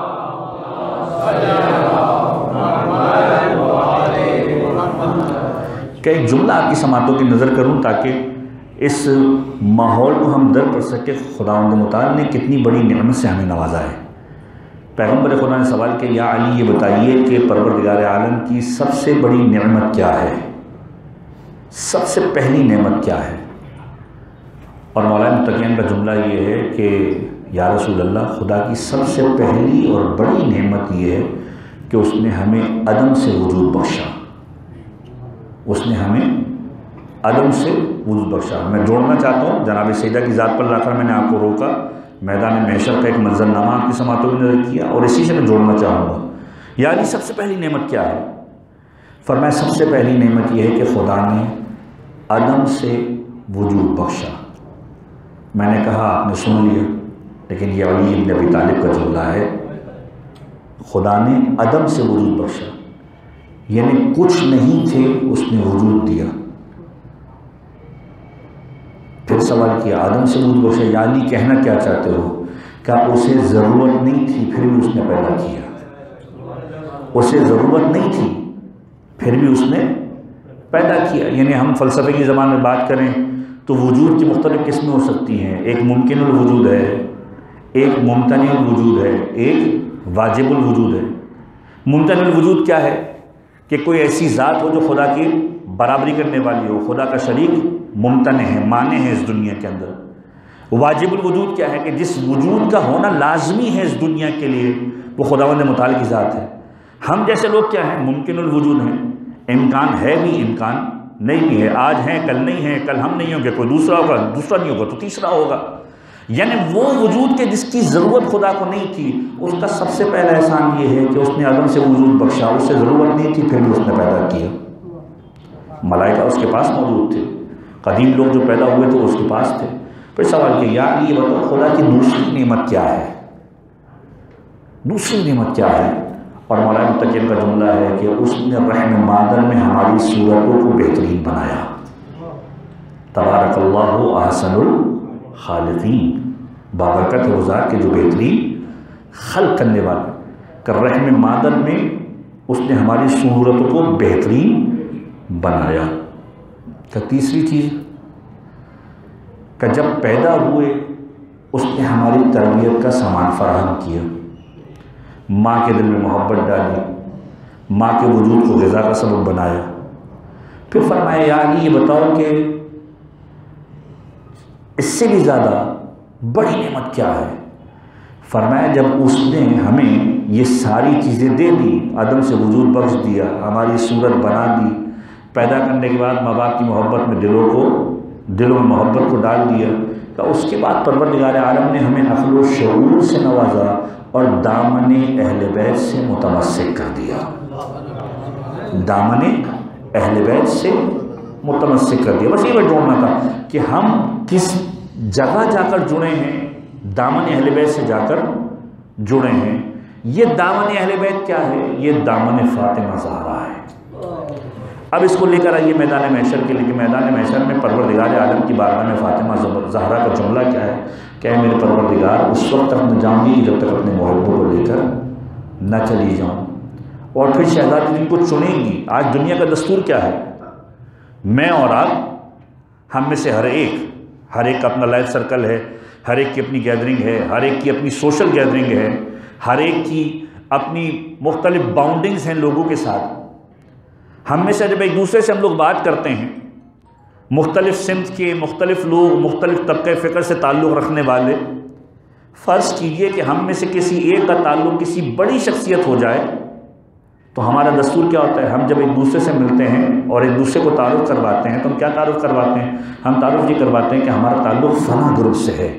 کہ ایک جملہ آپ کی سماعتوں کی نظر کروں تاکہ اس ماحول کو ہم در کر سکے خداوند متعال نے کتنی بڑی نعمت سے ہمیں نوازا ہے. پیغمبر خدا نے سوال کیا، یا علی یہ بتائیے کہ پروردگار عالم کی سب سے بڑی نعمت کیا ہے، سب سے پہلی نعمت کیا ہے. اور مولا متقین کا جملہ یہ ہے کہ یا رسول اللہ، خدا کی سب سے پہلی اور بڑی نعمت یہ ہے کہ اس نے ہمیں عدم سے وجود بخشا. اس نے ہمیں عدم سے وجود بخشا. میں جوڑنا چاہتا ہوں جناب سیدہ کی ذات پر لا کر میں نے آپ کو روکا، میدان محشر کا ایک منظرنامہ آپ کی سماعتوں میں نظر کیا، اور اسی سے میں جوڑنا چاہوں گا. یعنی سب سے پہلی نعمت کیا ہے؟ فرمایا سب سے پہلی نعمت یہ ہے کہ خدا نے عدم سے وجود بخشا. میں نے کہا آپ نے سن لیا، لیکن یہ علی بن ابی طالب کا جملہ ہے، خدا نے عدم سے وجود بخشا، یعنی کچھ نہیں تھے اس نے وجود دیا. پھر سوال کیا عدم سے وجود بخشا، یعنی کہنا کیا چاہتے ہو؟ کہ اسے ضرورت نہیں تھی پھر بھی اس نے پیدا کیا. اسے ضرورت نہیں تھی پھر بھی اس نے پیدا کیا. یعنی ہم فلسفے کی زبان میں بات کریں تو وجود کی مختلف قسمیں ہو سکتی ہیں. ایک ممکن الوجود ہے، ایک ممتنع الوجود ہے، ایک واجب الوجود ہے. ممتنع الوجود کیا ہے؟ کہ کوئی ایسی ذات ہو جو خدا کی برابری کرنے والی ہو، خدا کا شریک ممتنع ہے، مانع ہے اس دنیا کے اندر. واجب الوجود کیا ہے؟ کہ جس وجود کا ہونا لازمی ہے اس دنیا کے لیے وہ خداوند متعال کی ذات ہے. ہم جیسے لوگ کیا ہیں؟ ممکن الوجود ہیں، امکان ہے بھی امکان نہیں بھی ہے، آج ہیں کل نہیں ہیں، کل ہم نہیں ہوں گے کوئی دوسرا ہوگا، دوسرا نہیں ہوگا تو تیسرا ہوگا. یعنی وہ وجود کے جس کی ضرورت خدا کو نہیں تھی، اس کا سب سے پہلا احسان یہ ہے کہ اس نے عدم سے وجود بخشا. اس سے ضرورت نہیں تھی پھر بھی اس نے پیدا کیا. ملائکہ اس کے پاس موجود تھے، قدیم لوگ جو پیدا ہوئے تھے اس کے پاس تھے. پھر سوال کیا یا علی یہ بتاؤ خدا کی دوسری نعمت کیا ہے، دوسری نعمت کیا ہے؟ اور مولانا متقین کا جملہ ہے کہ اس نے رحم مادر میں ہماری صورتوں کو بہترین بنایا. تبارک اللہ احسن الخالقین، بابرکت ہے وہ ذات کے جو بہترین خلق کرنے والا، کہ رحم مادر میں اس نے ہماری صورت کو بہترین بنایا۔ کہ تیسری چیز کہ جب پیدا ہوئے اس نے ہماری تربیت کا سامان فراہم کیا، ماں کے دل میں محبت ڈالی، ماں کے وجود کو غذا کا سبب بنایا۔ پھر فرمایا یا علی یہ بتاؤ کہ اس سے بھی زیادہ بڑی نعمت کیا ہے؟ فرمایا جب اس نے ہمیں یہ ساری چیزیں دے دی، عدم سے وجود بخش دیا، ہماری صورت بنا دی، پیدا کرنے کے بعد ماں باپ کی محبت میں دلوں میں محبت کو ڈال دیا، کہ اس کے بعد پروردگار عالم نے ہمیں عقل و شعور سے نوازا اور دامن اہل بیت سے متمسک کر دیا، دامن اہل بیت سے متمسک کر دیا۔ بس یہ بات جوڑنا تھا کہ ہم کس جگہ جا کر جڑے ہیں، دامن اہل بیت سے جا کر جڑے ہیں۔ یہ دامن اہل بیت کیا ہے؟ یہ دامن فاطمہ زہرا ہے۔ اب اس کو لے کر آئیے میدان محشر کے لیے۔ میدان محشر میں پروردگار عالم کی بارگاہ میں فاطمہ زہرا کا جملہ کیا ہے کہ اے میرے پروردگار اس وقت تک نہ جاؤں گی جب تک اپنے محبوب کو لے کر نہ چلی جاؤں، اور پھر شہزادی جن کو چنیں گی۔ آج دنیا کا دستور کیا ہے؟ میں اور آپ، ہم میں سے ہر ایک کا اپنا لائف سرکل ہے، ہر ایک کی اپنی گیدرنگ ہے، ہر ایک کی اپنی سوشل گیدرنگ ہے، ہر ایک کی اپنی مختلف باؤنڈنگز ہیں لوگوں کے ساتھ۔ ہم میں سے جب ایک دوسرے سے ہم لوگ بات کرتے ہیں، مختلف سمت کے مختلف لوگ، مختلف طبقہ فکر سے تعلق رکھنے والے، فرض کیجئے کہ ہم میں سے کسی ایک کا تعلق کسی بڑی شخصیت ہو جائے تو ہمارا دستور کیا ہوتا ہے؟ ہم جب ایک دوسرے سے ملتے ہیں اور ایک دوسرے کو تعارف کرواتے ہیں تو ہم کیا تعارف کرواتے ہیں؟ ہم تعارف یہ کرواتے ہیں کہ ہمارا تعلق فلاں گروپ سے ہے،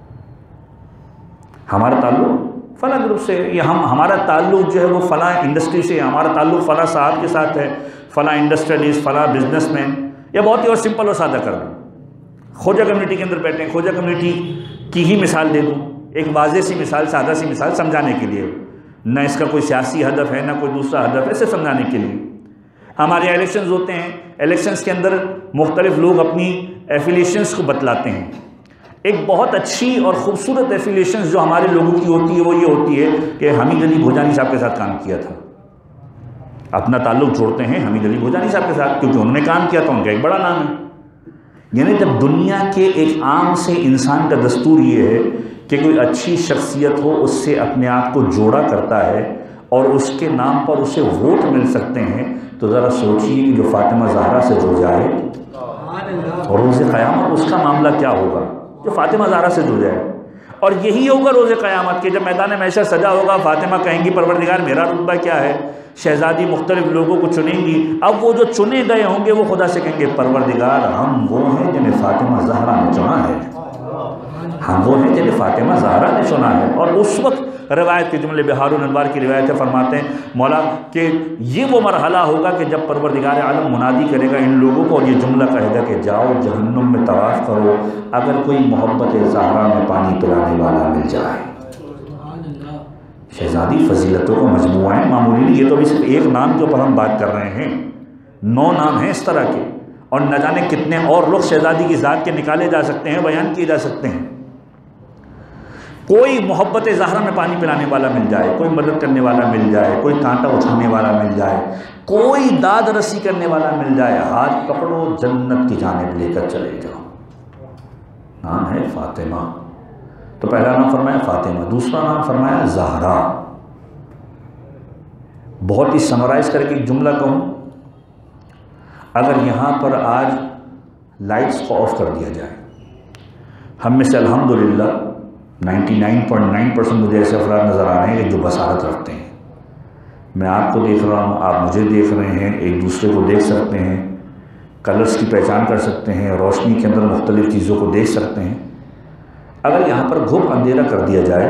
ہمارا تعلق فلاں گروپ سے ہے، یا ہمارا تعلق جو ہے وہ فلاں انڈسٹری سے ہے، ہمارا تعلق فلاں صاحب کے ساتھ ہے، فلاں انڈسٹریلسٹ، فلاں بزنس مین، یا بہت ہی اور سمپل اور سادہ کر دوں، خوجہ کمیونٹی کے اندر بیٹھے ہیں، خوجہ کمیونٹی کی ہی مثال دے دوں، ایک واضح سی مثال، سادہ سی مثال سمجھانے کے لیے، نہ اس کا کوئی سیاسی ہدف ہے نہ کوئی دوسرا ہدف ہے، صرف سمجھانے کے لیے۔ ہمارے الیکشنز ہوتے ہیں، الیکشنز کے اندر مختلف لوگ اپنی ایفیلیشنز کو بتلاتے ہیں۔ ایک بہت اچھی اور خوبصورت ایفیلیشنز جو ہمارے لوگوں کی ہوتی ہے وہ یہ ہوتی ہے کہ حمید علی بھوجانی صاحب کے ساتھ کام کیا تھا۔ اپنا تعلق جوڑتے ہیں حمید علی بھوجانی صاحب کے ساتھ کیونکہ انہوں نے کام کیا تھا، ان کا ایک بڑا نام ہے۔ یعنی جب دنیا کے ایک عام سے انسان کا دستور یہ ہے کہ کوئی اچھی شخصیت ہو اس سے اپنے آپ کو جوڑا کرتا ہے اور اس کے نام پر اسے ووٹ مل سکتے ہیں، تو ذرا سوچیے کہ جو فاطمہ زہرا سے جڑ جائے اور روز قیامت اس کا معاملہ کیا ہوگا؟ جو فاطمہ زہرا سے جڑ جائے، اور یہی ہوگا روز قیامت کے جب میدان محشر سجا ہوگا، فاطمہ کہیں گی پروردگار میرا رتبہ کیا ہے؟ شہزادی مختلف لوگوں کو چنیں گی، اب وہ جو چنے گئے ہوں گے وہ خدا سے کہیں گے پروردگار ہم وہ ہیں جنہیں فاطمہ زہرا نے چنا ہے، ہم وہ ہیں جنہیں فاطمہ زہرا نے چنا ہے۔ اور اس وقت روایت کے جملے بہار الانوار کی روایت ہے، فرماتے ہیں مولا کہ یہ وہ مرحلہ ہوگا کہ جب پروردگار عالم منادی کرے گا ان لوگوں کو اور یہ جملہ کہے گا کہ جاؤ جہنم میں طواف کرو، اگر کوئی محبت زہرا میں پانی پلانے والا مل جائے۔ شہزادی فضیلتوں کا مجموعہ ہے، معمولی نہیں، یہ تو ابھی صرف ایک نام کے اوپر ہم بات کر رہے ہیں، 9 نام ہیں اس طرح کے، اور نہ جانے کتنے اور رخ شہزادی کی ذات کے نکالے جا سکتے ہیں، بیان کیے جا سکتے ہیں۔ کوئی محبت زہرا میں پانی پلانے والا مل جائے، کوئی مدد کرنے والا مل جائے، کوئی کانٹا اٹھانے والا مل جائے، کوئی داد رسی کرنے والا مل جائے، ہاتھ پکڑو جنت کی جانب لے کر چلے جاؤ۔ نام ہے فاطمہ، تو پہلا نام فرمایا فاطمہ، دوسرا نام فرمایا زہرا۔ بہت ہی سمرائز کر کے ایک جملہ کہوں، اگر یہاں پر آج لائٹس کو آف کر دیا جائے، ہم میں سے الحمدللہ 99.9% مجھے ایسے افراد نظر آ رہے ہیں کہ جو بصارت رکھتے ہیں۔ میں آپ کو دیکھ رہا ہوں، آپ مجھے دیکھ رہے ہیں، ایک دوسرے کو دیکھ سکتے ہیں، کلرز کی پہچان کر سکتے ہیں، روشنی کے اندر مختلف چیزوں کو دیکھ سکتے ہیں۔ اگر یہاں پر گھپ اندھیرا کر دیا جائے،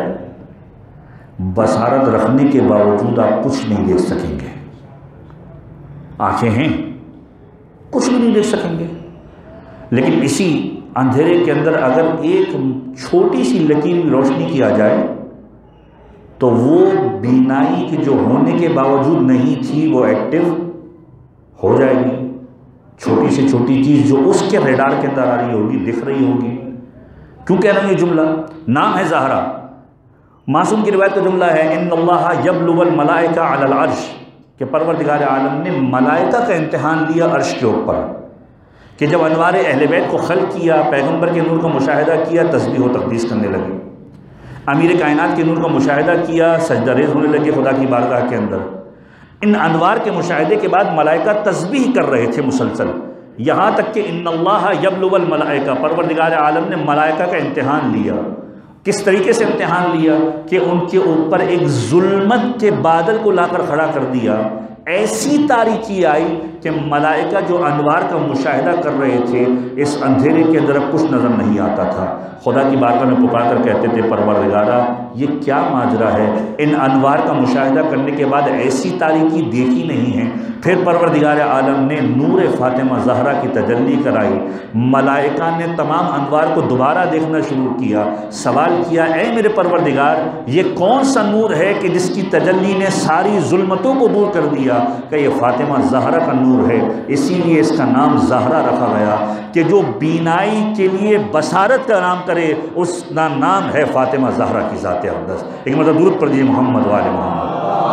بصارت رکھنے کے باوجود آپ کچھ نہیں دیکھ سکیں گے۔ آنکھیں ہیں، کچھ بھی نہیں دیکھ سکیں گے، لیکن اسی اندھیرے کے اندر اگر ایک چھوٹی سی لکیر روشنی کی آ جائے تو وہ بینائی کے جو ہونے کے باوجود نہیں تھی وہ ایکٹیو ہو جائے گی۔ چھوٹی سے چھوٹی چیز جو اس کے ریڈار کے اندر آ رہی ہوگی، دکھ رہی ہوگی۔ کیوں کہہ رہا ہوں یہ جملہ؟ نام ہے زہرا، معصوم کی روایت کا جملہ ہے ان اللہ یبلو الملائکہ علی العرش، کہ پروردگار عالم نے ملائکہ کا امتحان لیا عرش کے اوپر، کہ جب انوار اہل بیت کو خلق کیا، پیغمبر کے نور کا مشاہدہ کیا، تسبیح و تقدیس کرنے لگے، امیر کائنات کے نور کا مشاہدہ کیا، سجدہ ریز ہونے لگے خدا کی بارگاہ کے اندر۔ ان انوار کے مشاہدے کے بعد ملائکہ تسبیح کر رہے تھے مسلسل، یہاں تک کہ ان اللہ یبلو الملائکہ، پروردگار عالم نے ملائکہ کا امتحان لیا۔ کس طریقے سے امتحان لیا؟ کہ ان کے اوپر ایک ظلمت کے بادل کو لا کر کھڑا کر دیا، ایسی تاریکی آئی کہ ملائکہ جو انوار کا مشاہدہ کر رہے تھے، اس اندھیرے کے اندر اب کچھ نظر نہیں آتا تھا۔ خدا کی بارگاہ میں پکار کر کہتے تھے پروردگارا یہ کیا ماجرا ہے، ان انوار کا مشاہدہ کرنے کے بعد ایسی تاریکی دیکھی نہیں ہے۔ پھر پروردگار عالم نے نور فاطمہ زہرا کی تجلی کرائی، ملائکہ نے تمام انوار کو دوبارہ دیکھنا شروع کیا، سوال کیا اے میرے پروردگار یہ کون سا نور ہے کہ جس کی تجلی نے ساری ظلمتوں کو دور کر دیا؟ کہ یہ فاطمہ زہرا کا نور ہے، اسی لیے اس کا نام زہرا رکھا گیا، کہ جو بینائی کے لیے بصارت کا نام کرے اس کا نام ہے فاطمہ زہرا کی ذات اقدس۔ ایک مرتبہ درود پڑھ دیجیے محمد وآل محمد۔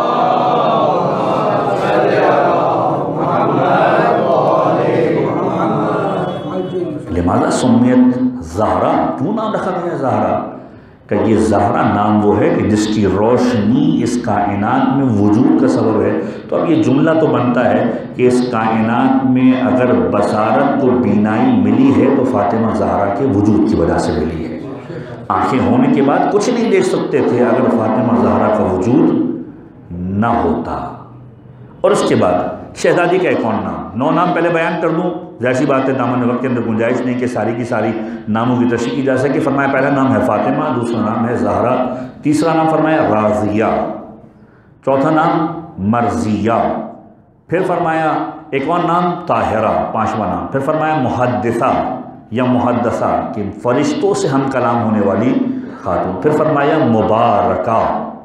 لماذا سمیت زہرا، کیوں نام رکھا گیا زہرا؟ کہ یہ زہرا نام وہ ہے کہ جس کی روشنی اس کائنات میں وجود کا سبب ہے۔ تو اب یہ جملہ تو بنتا ہے کہ اس کائنات میں اگر بصارت کو بینائی ملی ہے تو فاطمہ زہرا کے وجود کی وجہ سے ملی ہے۔ آنکھیں ہونے کے بعد کچھ نہیں دیکھ سکتے تھے اگر فاطمہ زہرا کا وجود نہ ہوتا۔ اور اس کے بعد شہزادی کا ایک اور نام، 9 نام پہلے بیان کر دوں، ظاہر بات ہے دامن وقت کے اندر گنجائش نہیں کہ ساری کی ساری ناموں کی تشریح کی جا سکے۔ فرمایا پہلا نام ہے فاطمہ، دوسرا نام ہے زہرا، تیسرا نام فرمایا راضیہ، چوتھا نام مرضیہ، پھر فرمایا ایک اور نام طاہرہ، پانچواں نام، پھر فرمایا محدثہ یا محدثہ کہ فرشتوں سے ہم کلام ہونے والی خاتون، پھر فرمایا مبارکہ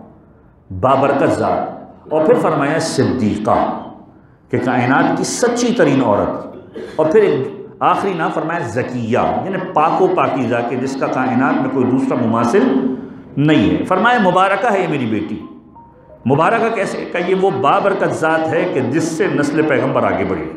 بابرکت ذات، اور پھر فرمایا صدیقہ کہ کائنات کی سچی ترین عورت، اور پھر ایک آخری نام فرمایا زکیہ یعنی پاک و پاکیزہ کہ جس کا کائنات میں کوئی دوسرا مماثل نہیں ہے۔ فرمایا مبارکہ ہے یہ میری بیٹی۔ مبارکہ کیسے؟ کہ یہ وہ بابرکت ذات ہے کہ جس سے نسل پیغمبر آگے بڑھی۔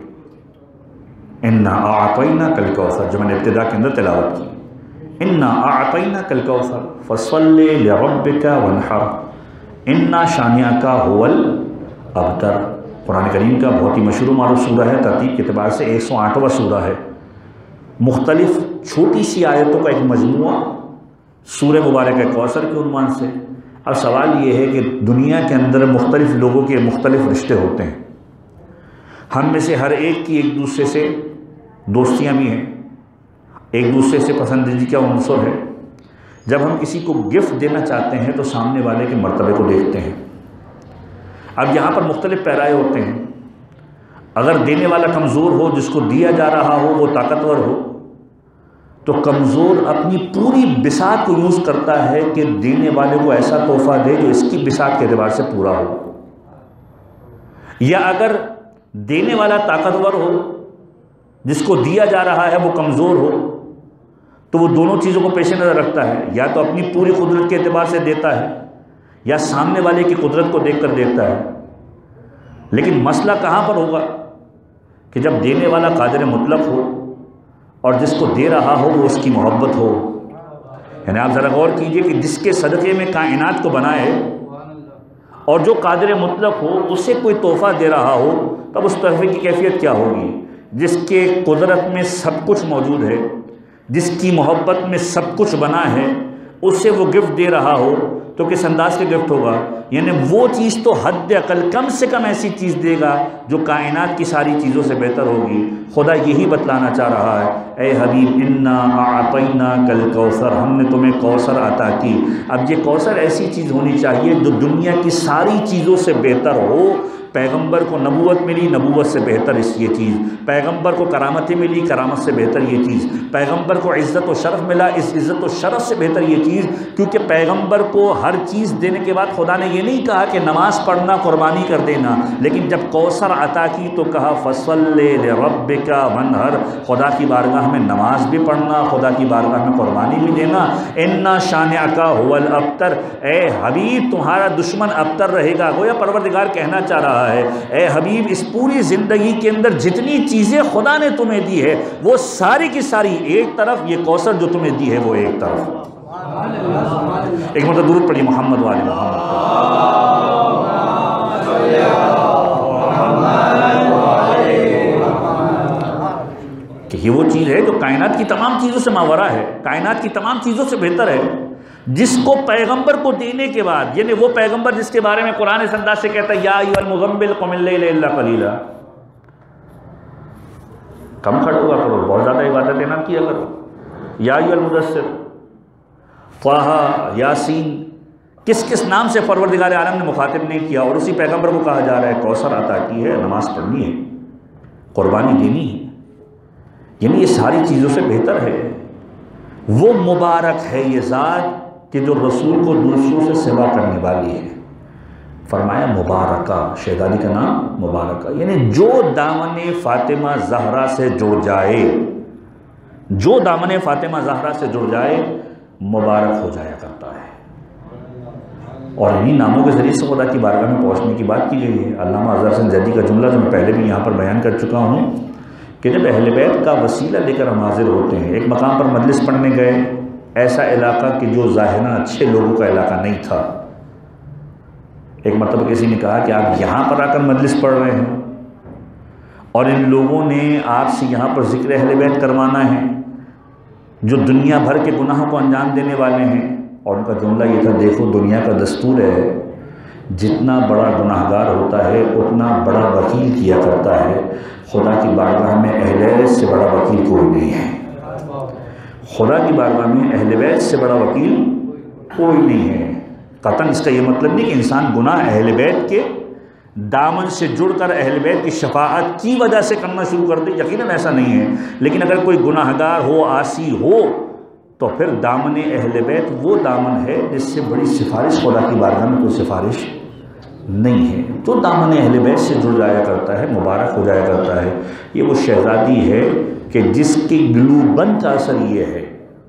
انا اعطیناک الکوثر، جو میں نے ابتدا کے اندر تلاوت کی، انا اعطیناک الکوثر فصلی لربک وانحر انا شانئک هو الابتر۔ قرآن کریم کا بہت ہی مشہور و معروف سورہ ہے، ترتیب کے اعتبار سے 108واں سورہ ہے، مختلف چھوٹی سی آیتوں کا ایک مجموعہ، سورہ مبارکہ کوثر کے عنوان سے۔ اب سوال یہ ہے کہ دنیا کے اندر مختلف لوگوں کے مختلف رشتے ہوتے ہیں، ہم میں سے ہر ایک کی ایک دوسرے سے دوستیاں بھی ہیں، ایک دوسرے سے پسندیدگی کا عنصر ہے۔ جب ہم کسی کو گفٹ دینا چاہتے ہیں تو سامنے والے کے مرتبے کو دیکھتے ہیں۔ اب یہاں پر مختلف پیرائے ہوتے ہیں، اگر دینے والا کمزور ہو، جس کو دیا جا رہا ہو وہ طاقتور ہو، تو کمزور اپنی پوری بساط کو یوز کرتا ہے کہ دینے والے کو ایسا تحفہ دے جو اس کی بساط کے اعتبار سے پورا ہو، یا اگر دینے والا طاقتور ہو، جس کو دیا جا رہا ہے وہ کمزور ہو، تو وہ دونوں چیزوں کو پیش نظر رکھتا ہے، یا تو اپنی پوری قدرت کے اعتبار سے دیتا ہے یا سامنے والے کی قدرت کو دیکھ کر دیتا ہے۔ لیکن مسئلہ کہاں پر ہوگا کہ جب دینے والا قادر مطلق ہو اور جس کو دے رہا ہو وہ اس کی محبت ہو۔ یعنی آپ ذرا غور کیجئے کہ جس کے صدقے میں کائنات کو بنائے اور جو قادر مطلق ہو اسے کوئی تحفہ دے رہا ہو، تب اس تحفے کی کیفیت کیا ہوگی؟ جس کے قدرت میں سب کچھ موجود ہے، جس کی محبت میں سب کچھ بنا ہے، اس سے وہ گفٹ دے رہا ہو تو کس انداز کے گفٹ ہوگا؟ یعنی وہ چیز تو حد اقل کم سے کم ایسی چیز دے گا جو کائنات کی ساری چیزوں سے بہتر ہوگی۔ خدا یہی بتلانا چاہ رہا ہے، اے حبیب انا اعطیناک الکوثر، ہم نے تمہیں کوثر عطا کی۔ اب یہ کوثر ایسی چیز ہونی چاہیے جو دنیا کی ساری چیزوں سے بہتر ہو، پیغمبر کو نبوت ملی، نبوت سے بہتر یہ چیز، پیغمبر کو کرامتیں ملی، کرامت سے بہتر یہ چیز، پیغمبر کو عزت و شرف ملا، اس عزت و شرف سے بہتر یہ چیز، کیونکہ پیغمبر کو ہر چیز دینے کے بعد خدا نے یہ نہیں کہا کہ نماز پڑھنا قربانی کر دینا، لیکن جب کوثر عطا کی تو کہا فَصَلِّ لِرَبِّكَ وَانْحَرْ، خدا کی بارگاہ میں نماز بھی پڑھنا، خدا کی بارگاہ میں قربانی بھی دینا۔ اِنَّ شَانِعَكَ هُوَ الْأَبْتَرُ، اے حبیب تمہارا دشمن ابتر رہے گا۔ گویا پروردگار کہنا چاہ رہا ہے اے حبیب اس پوری زندگی کے اندر جتنی چیزیں خدا نے تمہیں دی ہے وہ ساری کی ساری ایک طرف، یہ کوثر جو تمہیں دی ہے وہ ایک طرف۔ ایک مرتبہ درود پڑھی محمد وآل محمد کہ یہ وہ چیز ہے جو کائنات کی تمام چیزوں سے ماورا ہے، کائنات کی تمام چیزوں سے بہتر ہے، جس کو پیغمبر کو دینے کے بعد، یعنی وہ پیغمبر جس کے بارے میں قرآن اس انداز سے کہتا ہے یا ایھا المزمل قم اللیل الا قلیلا، کم کھڑا ہوا کرو، بہت زیادہ عبادتیں نہ کیا کرو، یا ایھا المدثر، طٰہٰ، یاسین، کس کس نام سے پروردگار عالم نے مخاطب نہیں کیا، اور اسی پیغمبر کو کہا جا رہا ہے کوثر عطا کی ہے، نماز پڑھنی ہے، قربانی دینی ہے، یعنی یہ ساری چیزوں سے بہتر ہے۔ وہ مبارک ہے یہ ذات کہ جو رسول کو دوسروں سے سوا کرنے والی ہے، فرمایا مبارکہ، شہزادی کا نام مبارکہ، یعنی جو دامن فاطمہ زہرا سے جڑ جائے، جو دامن فاطمہ زہرا سے جڑ جائے مبارک ہو جایا کرتا ہے۔ اور انہی ناموں کے ذریعے سے خدا کی بارگاہ میں پہنچنے کی بات کی گئی ہے۔ علامہ اظہر حسن زیدی کا جملہ جو میں پہلے بھی یہاں پر بیان کر چکا ہوں کہ جب اہل بیت کا وسیلہ لے کر ہم حاضر ہوتے ہیں، ایک مقام پر مجلس پڑھنے گئے، ایسا علاقہ کہ جو ظاہراً اچھے لوگوں کا علاقہ نہیں تھا، ایک مرتبہ کسی نے کہا کہ آپ یہاں پر آ کر مجلس پڑھ رہے ہیں اور ان لوگوں نے آپ سے یہاں پر ذکر اہل بیت کروانا ہے جو دنیا بھر کے گناہوں کو انجام دینے والے ہیں۔ اور ان کا جملہ یہ تھا دیکھو دنیا کا دستور ہے جتنا بڑا گناہ گار ہوتا ہے اتنا بڑا وکیل کیا کرتا ہے، خدا کی بارگاہ میں اہل بیت سے بڑا وکیل کوئی نہیں ہے، خدا کی بارگاہ میں اہل بیت سے بڑا وکیل کوئی نہیں ہے۔ قطعاً اس کا یہ مطلب نہیں کہ انسان گناہ اہل بیت کے دامن سے جڑ کر اہل بیت کی شفاعت کی وجہ سے کرنا شروع کر دے، یقیناً ایسا نہیں ہے، لیکن اگر کوئی گناہ گار ہو، عاصی ہو، تو پھر دامن اہل بیت وہ دامن ہے جس سے بڑی سفارش خدا کی بارگاہ میں کوئی سفارش نہیں ہے۔ تو دامن اہل بیت سے جڑ جایا کرتا ہے، مبارک ہو جایا کرتا ہے۔ یہ وہ شہزادی ہے کہ جس کی گلو بند کا اثر یہ ہے،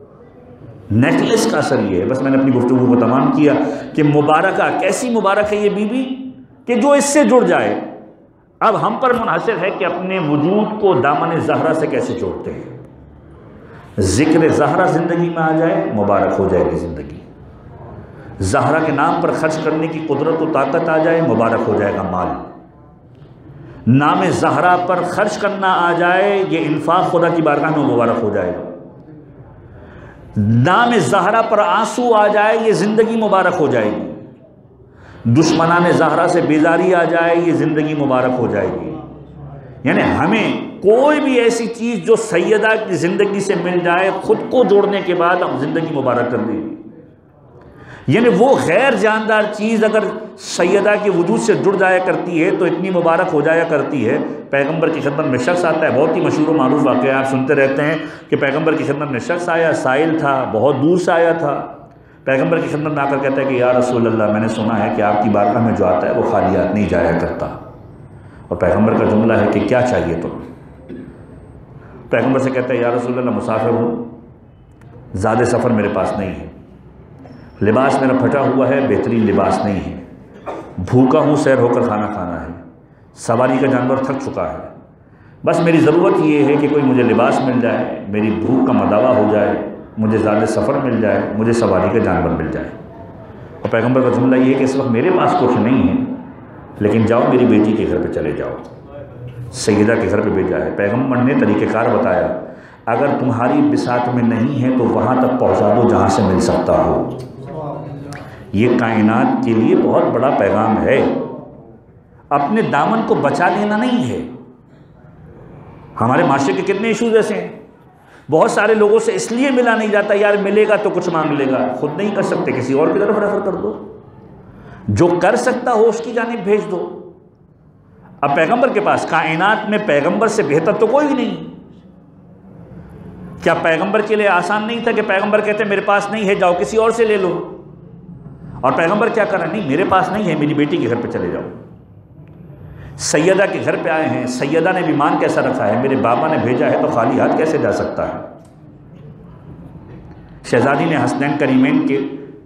نیکلس کا اثر یہ ہے۔ بس میں نے اپنی گفتگو کو تمام کیا کہ مبارکہ، کیسی مبارک ہے یہ بی بی کہ جو اس سے جڑ جائے۔ اب ہم پر منحصر ہے کہ اپنے وجود کو دامن زہرا سے کیسے جوڑتے ہیں۔ ذکر زہرا زندگی میں آ جائے مبارک ہو جائے گی زندگی، زہرا کے نام پر خرچ کرنے کی قدرت و طاقت آ جائے مبارک ہو جائے گا مال، نام زہرا پر خرچ کرنا آ جائے یہ انفاق خدا کی بارگاہ میں مبارک ہو جائے گا، نام زہرا پر آنسو آ جائے یہ زندگی مبارک ہو جائے گی، دشمنان زہرا سے بیزاری آ جائے یہ زندگی مبارک ہو جائے گی۔ یعنی ہمیں کوئی بھی ایسی چیز جو سیدہ کی زندگی سے مل جائے، خود کو جوڑنے کے بعد ہم زندگی مبارک کر دیں گے۔ یعنی وہ غیر جاندار چیز اگر سیدہ کے وجود سے جڑ جایا کرتی ہے تو اتنی مبارک ہو جایا کرتی ہے۔ پیغمبر کی خدمت میں شخص آتا ہے، بہت ہی مشہور و معروف واقعہ آپ سنتے رہتے ہیں کہ پیغمبر کی خدمت میں شخص آیا، سائل تھا، بہت دور سے آیا تھا، پیغمبر کی خدمت میں آ کر کہتا ہے کہ یا رسول اللہ میں نے سنا ہے کہ آپ کی بارگاہ میں جو آتا ہے وہ خالیات نہیں جایا کرتا، اور پیغمبر کا جملہ ہے کہ کیا چاہیے تم؟ پیغمبر سے کہتا ہے یا رسول اللہ مسافر ہوں، زیادہ سفر میرے پاس نہیں ہے، لباس میرا پھٹا ہوا ہے، بہترین لباس نہیں ہے، بھوکا ہوں، سیر ہو کر کھانا کھانا ہے، سواری کا جانور تھک چکا ہے، بس میری ضرورت یہ ہے کہ کوئی مجھے لباس مل جائے، میری بھوک کا مداوع ہو جائے، مجھے زیادہ سفر مل جائے، مجھے سواری کا جانور مل جائے۔ اور پیغمبر کا جملہ یہ ہے کہ اس وقت میرے پاس کچھ نہیں ہے، لیکن جاؤ میری بیٹی کے گھر پہ چلے جاؤ، سیدہ کے گھر پہ بھیجا ہے۔ پیغمبر نے طریقہ کار بتایا، اگر تمہاری بساط میں نہیں ہے تو وہاں تک پہنچا دو جہاں سے مل سکتا ہو۔ یہ کائنات کے لیے بہت بڑا پیغام ہے، اپنے دامن کو بچا لینا نہیں ہے۔ ہمارے معاشرے کے کتنے ایشوز ایسے ہیں، بہت سارے لوگوں سے اس لیے ملا نہیں جاتا یار ملے گا تو کچھ مانگ لے گا، خود نہیں کر سکتے کسی اور کی طرف ریفر کر دو، جو کر سکتا ہو اس کی جانب بھیج دو۔ اب پیغمبر کے پاس کائنات میں پیغمبر سے بہتر تو کوئی نہیں. کیا پیغمبر کے لیے آسان نہیں تھا کہ پیغمبر کہتے میرے پاس نہیں ہے جاؤ کسی اور سے لے لو؟ اور پیغمبر کیا کر رہے ہیں؟ نہیں میرے پاس نہیں ہے میری بیٹی کے گھر پہ چلے جاؤ. سیدہ کے گھر پہ آئے ہیں, سیدہ نے بھی مان کیسا رکھا ہے, میرے بابا نے بھیجا ہے تو خالی ہاتھ کیسے جا سکتا ہے؟ شہزادی نے حسنین کریمین کے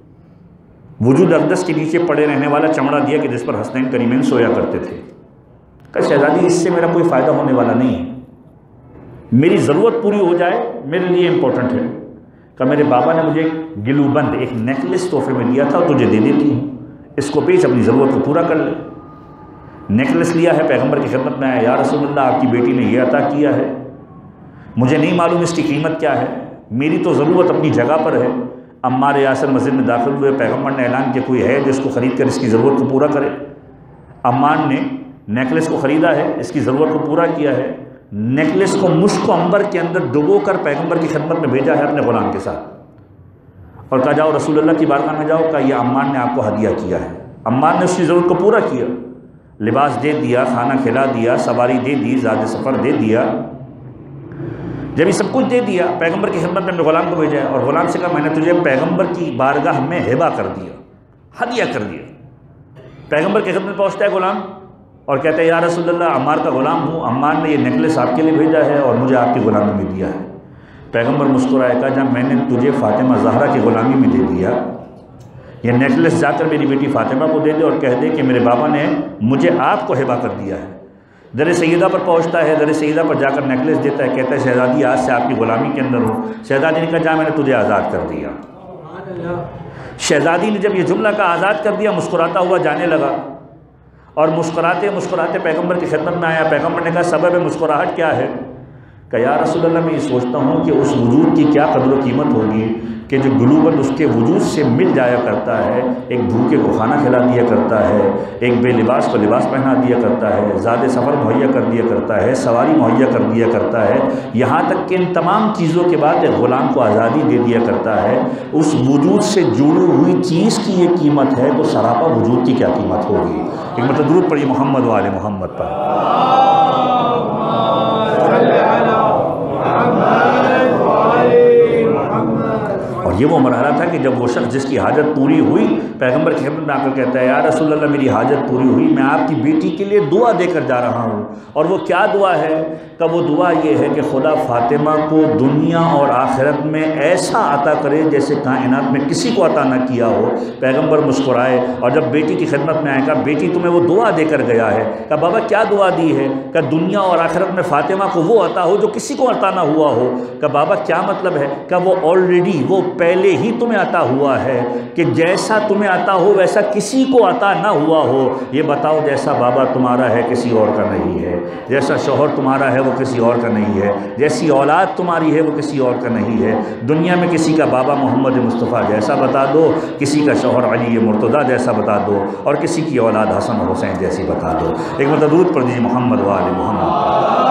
وجود اقدس کے نیچے پڑے رہنے والا چمڑا دیا کہ جس پر حسنین کریمین سویا کرتے تھے. کہا شہزادی اس سے میرا کوئی فائدہ ہونے والا نہیں ہے, میری ضرورت پوری ہو جائے میرے لیے امپورٹنٹ ہے. کہ میرے بابا نے مجھے ایک گلو بند ایک نیکلس تحفے میں دیا تھا, تجھے دے دیتی ہوں, اس کو بیچ اپنی ضرورت کو پورا کر لے. نیکلس لیا ہے, پیغمبر کی خدمت میں آیا, یا رسول اللہ آپ کی بیٹی نے یہ عطا کیا ہے, مجھے نہیں معلوم اس کی قیمت کیا ہے, میری تو ضرورت اپنی جگہ پر ہے. عمار یاسر مسجد میں داخل ہوئے, پیغمبر نے اعلان کیا کوئی ہے جو اس کو خرید کر اس کی ضرورت کو پورا کرے. عمار نے نیکلس کو خریدا ہے, اس کی ضرورت کو پورا کیا ہے, نیکلس کو مشک و عنبر کے اندر ڈبو کر پیغمبر کی خدمت میں بھیجا ہے اپنے غلام کے ساتھ, اور کہا جاؤ رسول اللہ کی بارگاہ میں جاؤ, کہ یہ عمار نے آپ کو ہدیہ کیا ہے. عمار نے اس کی ضرورت کو پورا کیا, لباس دے دیا, کھانا کھلا دیا, سواری دے دی, زاد سفر دے دیا. جب یہ سب کچھ دے دیا, پیغمبر کی خدمت میں اپنے غلام کو بھیجا ہے, اور غلام سے کہا میں نے تجھے پیغمبر کی بارگاہ میں ہبہ کر دیا, ہدیہ کر دیا. پیغمبر کی خدمت پہنچتا ہے غلام اور کہتا ہے یا رسول اللہ عمار کا غلام ہوں, عمار نے یہ نیکلس آپ کے لیے بھیجا ہے اور مجھے آپ کی غلامی میں دیا ہے. پیغمبر مسکرائے, کہا جب میں نے تجھے فاطمہ زہرا کی غلامی میں دے دیا, یہ نیکلس جا کر میری بیٹی فاطمہ کو دے دے اور کہہ دے کہ میرے بابا نے مجھے آپ کو ہبہ کر دیا ہے. در سیدہ پر پہنچتا ہے, در سیدہ پر جا کر نیکلس دیتا ہے, کہتا ہے شہزادی آج سے آپ کی غلامی کے اندر ہوں. شہزادی نے کہا جا میں نے تجھے آزاد کر دیا. شہزادی نے جب یہ جملہ کا آزاد کر دیا, مسکراتا ہوا جانے لگا, اور مسکراتے مسکراتے پیغمبر کی خدمت میں آیا. پیغمبر نے کہا سبب مسکراہٹ کیا ہے؟ کہ یا رسول اللہ میں یہ سوچتا ہوں کہ اس وجود کی کیا قدر و قیمت ہوگی کہ جو گلوبند اس کے وجود سے مل جایا کرتا ہے, ایک بھوکے کو کھانا کھلا دیا کرتا ہے, ایک بے لباس کو لباس پہنا دیا کرتا ہے, زاد سفر مہیا کر دیا کرتا ہے, سواری مہیا کر دیا کرتا ہے, یہاں تک کہ ان تمام چیزوں کے بعد ایک غلام کو آزادی دے دیا کرتا ہے. اس وجود سے جڑی ہوئی چیز کی یہ قیمت ہے تو سراپا وجود کی کیا قیمت ہوگی؟ ایک مرتبہ درود پڑھیے محمد و آل محمد پر. اور یہ وہ مرحلہ تھا کہ جب وہ شخص جس کی حاجت پوری ہوئی, پیغمبر کی خدمت میں آ کر کہتا ہے یا رسول اللہ میری حاجت پوری ہوئی, میں آپ کی بیٹی کے لیے دعا دے کر جا رہا ہوں. اور وہ کیا دعا ہے؟ کہ وہ دعا یہ ہے کہ خدا فاطمہ کو دنیا اور آخرت میں ایسا عطا کرے جیسے کائنات میں کسی کو عطا نہ کیا ہو. پیغمبر مسکرائے اور جب بیٹی کی خدمت میں آئے کہا بیٹی تمہیں وہ دعا دے کر گیا ہے. کہ بابا کیا دعا دی ہے؟ کہ دنیا اور آخرت میں فاطمہ کو وہ عطا ہو جو کسی کو عطا نہ ہوا ہو. کہ بابا کیا مطلب ہے؟ کہ وہ آلریڈی وہ پہلے ہی تمہیں عطا ہوا ہے, کہ جیسا تمہیں عطا ہو ویسا کسی کو عطا نہ ہوا ہو. یہ بتاؤ جیسا بابا تمہارا ہے کسی اور کا نہیں ہے, جیسا شوہر تمہارا ہے وہ کسی اور کا نہیں ہے, جیسی اولاد تمہاری ہے وہ کسی اور کا نہیں ہے. دنیا میں کسی کا بابا محمد مصطفیٰ جیسا بتا دو, کسی کا شوہر علی مرتضیٰ جیسا بتا دو, اور کسی کی اولاد حسن و حسین جیسی بتا دو. ایک مرتبہ درود پڑھ دیجیے محمد و آل محمد.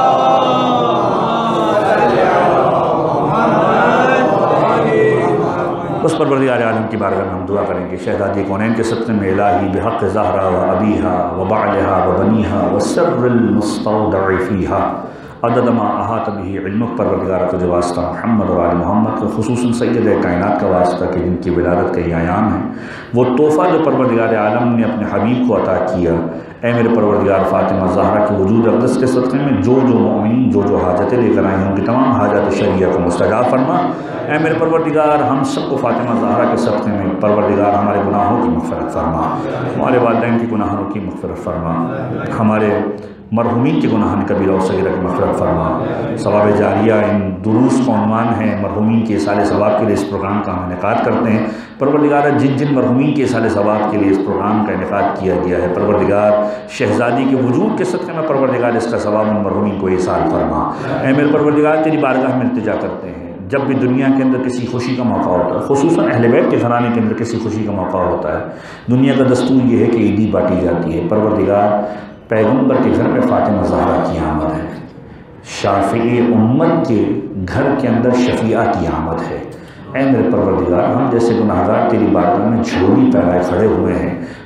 اس پروردگار عالم کی بارگاہ میں ہم دعا کریں گے شہزادی کونین کے صدقے میں الہی بحق زہرا و ابیہا و بعلہا و بنیہا و سر المستودع فیہا عدد ما احاط به علمک. پروردگار تجھے واسطہ محمد اور آل محمد کا, خصوصاً سید کائنات کا واسطہ کہ جن کی ولادت کا یہ ایام ہے, وہ تحفہ جو پروردگار عالم نے اپنے حبیب کو عطا کیا. اے میرے پروردگار فاطمہ زہرا کے وجود اقدس کے صدقے میں جو مومنین جو حاجتیں لے کر آئے ہیں ان کی تمام حاجات شرعیہ کو مستجاب فرما. اے میرے پروردگار ہم سب کو فاطمہ زہرا کے صدقے میں پروردگار ہمارے گناہوں کی مغفرت فرما, ہمارے والدین کی گناہوں کی مغفرت فرما, ہمارے مرحومین کے گناہان کبیرہ و صغیرہ کی مغفرت فرما. ثواب جاریہ ان دروس کا عنوان ہے مرحومین کے ایصال ثواب کے لیے اس پروگرام کا ہم انعقاد کرتے ہیں. پروردگار جن جن مرحومین کے ایصال ثواب کے لیے اس پروگرام کا انعقاد کیا گیا ہے, پروردگار شہزادی کے وجود کے صدقے میں پروردگار اس کا ثواب ان مرحومین کو ایصال فرما. اے میرے پروردگار تیری بارگاہ میں التجا کرتے ہیں جب بھی دنیا کے اندر کسی خوشی کا موقع ہوتا ہے, خصوصاً اہل بیت کے گھرانے کے اندر کسی خوشی کا موقع ہوتا ہے, دنیا کا دستور یہ ہے کہ عیدی بانٹی جاتی ہے. پروردگار پیغمبر کے گھر میں فاطمہ زہرا کی آمد ہے, شافعی امت کے گھر کے اندر شفیعہ کی آمد ہے. اے میرے پروردگار ہم جیسے گناہگار تیری بارگاہ میں جھولی پھیلائے کھڑے ہوئے ہیں,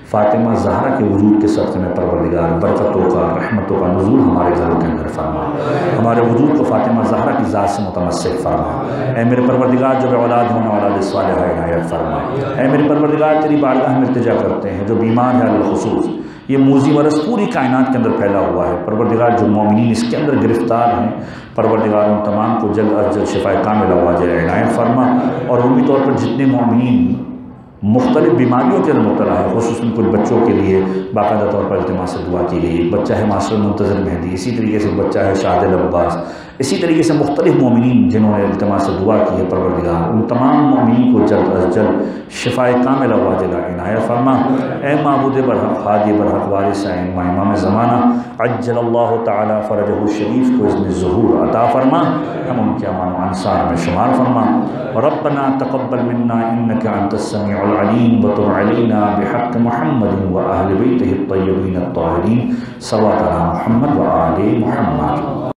فاطمہ زہرا کے وجود کے صدقے میں پروردگار برکتوں کا، رحمتوں کا نزول ہمارے گھروں کے اندر فرما، ہمارے وجود کو فاطمہ زہرا کی ذات سے متمسک فرما۔ اے میرے پروردگار جو بے اولاد ہونے اولاد صالحہ عنایت فرما۔ اے میرے پروردگار تیری بارگاہ میں التجا کرتے ہیں جو بیمار ہے بالخصوص، یہ موذی مرض پوری کائنات کے اندر پھیلا ہوا ہے، پروردگار جو مومنین اس کے اندر گرفتار ہیں، پروردگار ان تمام کو جلد از جلد شفا کاملہ واجب عنایت فرما، اور عمومی طور پر جتنے مومنین مختلف بیماریوں کے اندر مبتلا ہے، خصوصاً کچھ بچوں کے لیے باقاعدہ طور پر التماس سے دعا کی گئی، ایک بچہ ہے معصر منتظر مہدی، اسی طریقے سے بچہ ہے شاہد العباس، اسی طریقے سے مختلف مومنین جنہوں نے التماس سے دعا کی ہے، پروردگار ان تمام مومنین کو جلد از جلد شفا کاملہ واجلہ عنایت فرما۔ اے معبود برحق، ہادی برحق، وارث ائمہ، امام زمانہ، عجل اللہ تعالی فرجہ الشریف کو اذن ظہور عطا فرما، ہم ان کے امان و انصار میں شمار فرما۔ ربنا تقبل منا انك انت السميع العليم وتب علينا بحق محمد واهل بيته الطيبين الطاهرين صلوات على محمد وآل محمد۔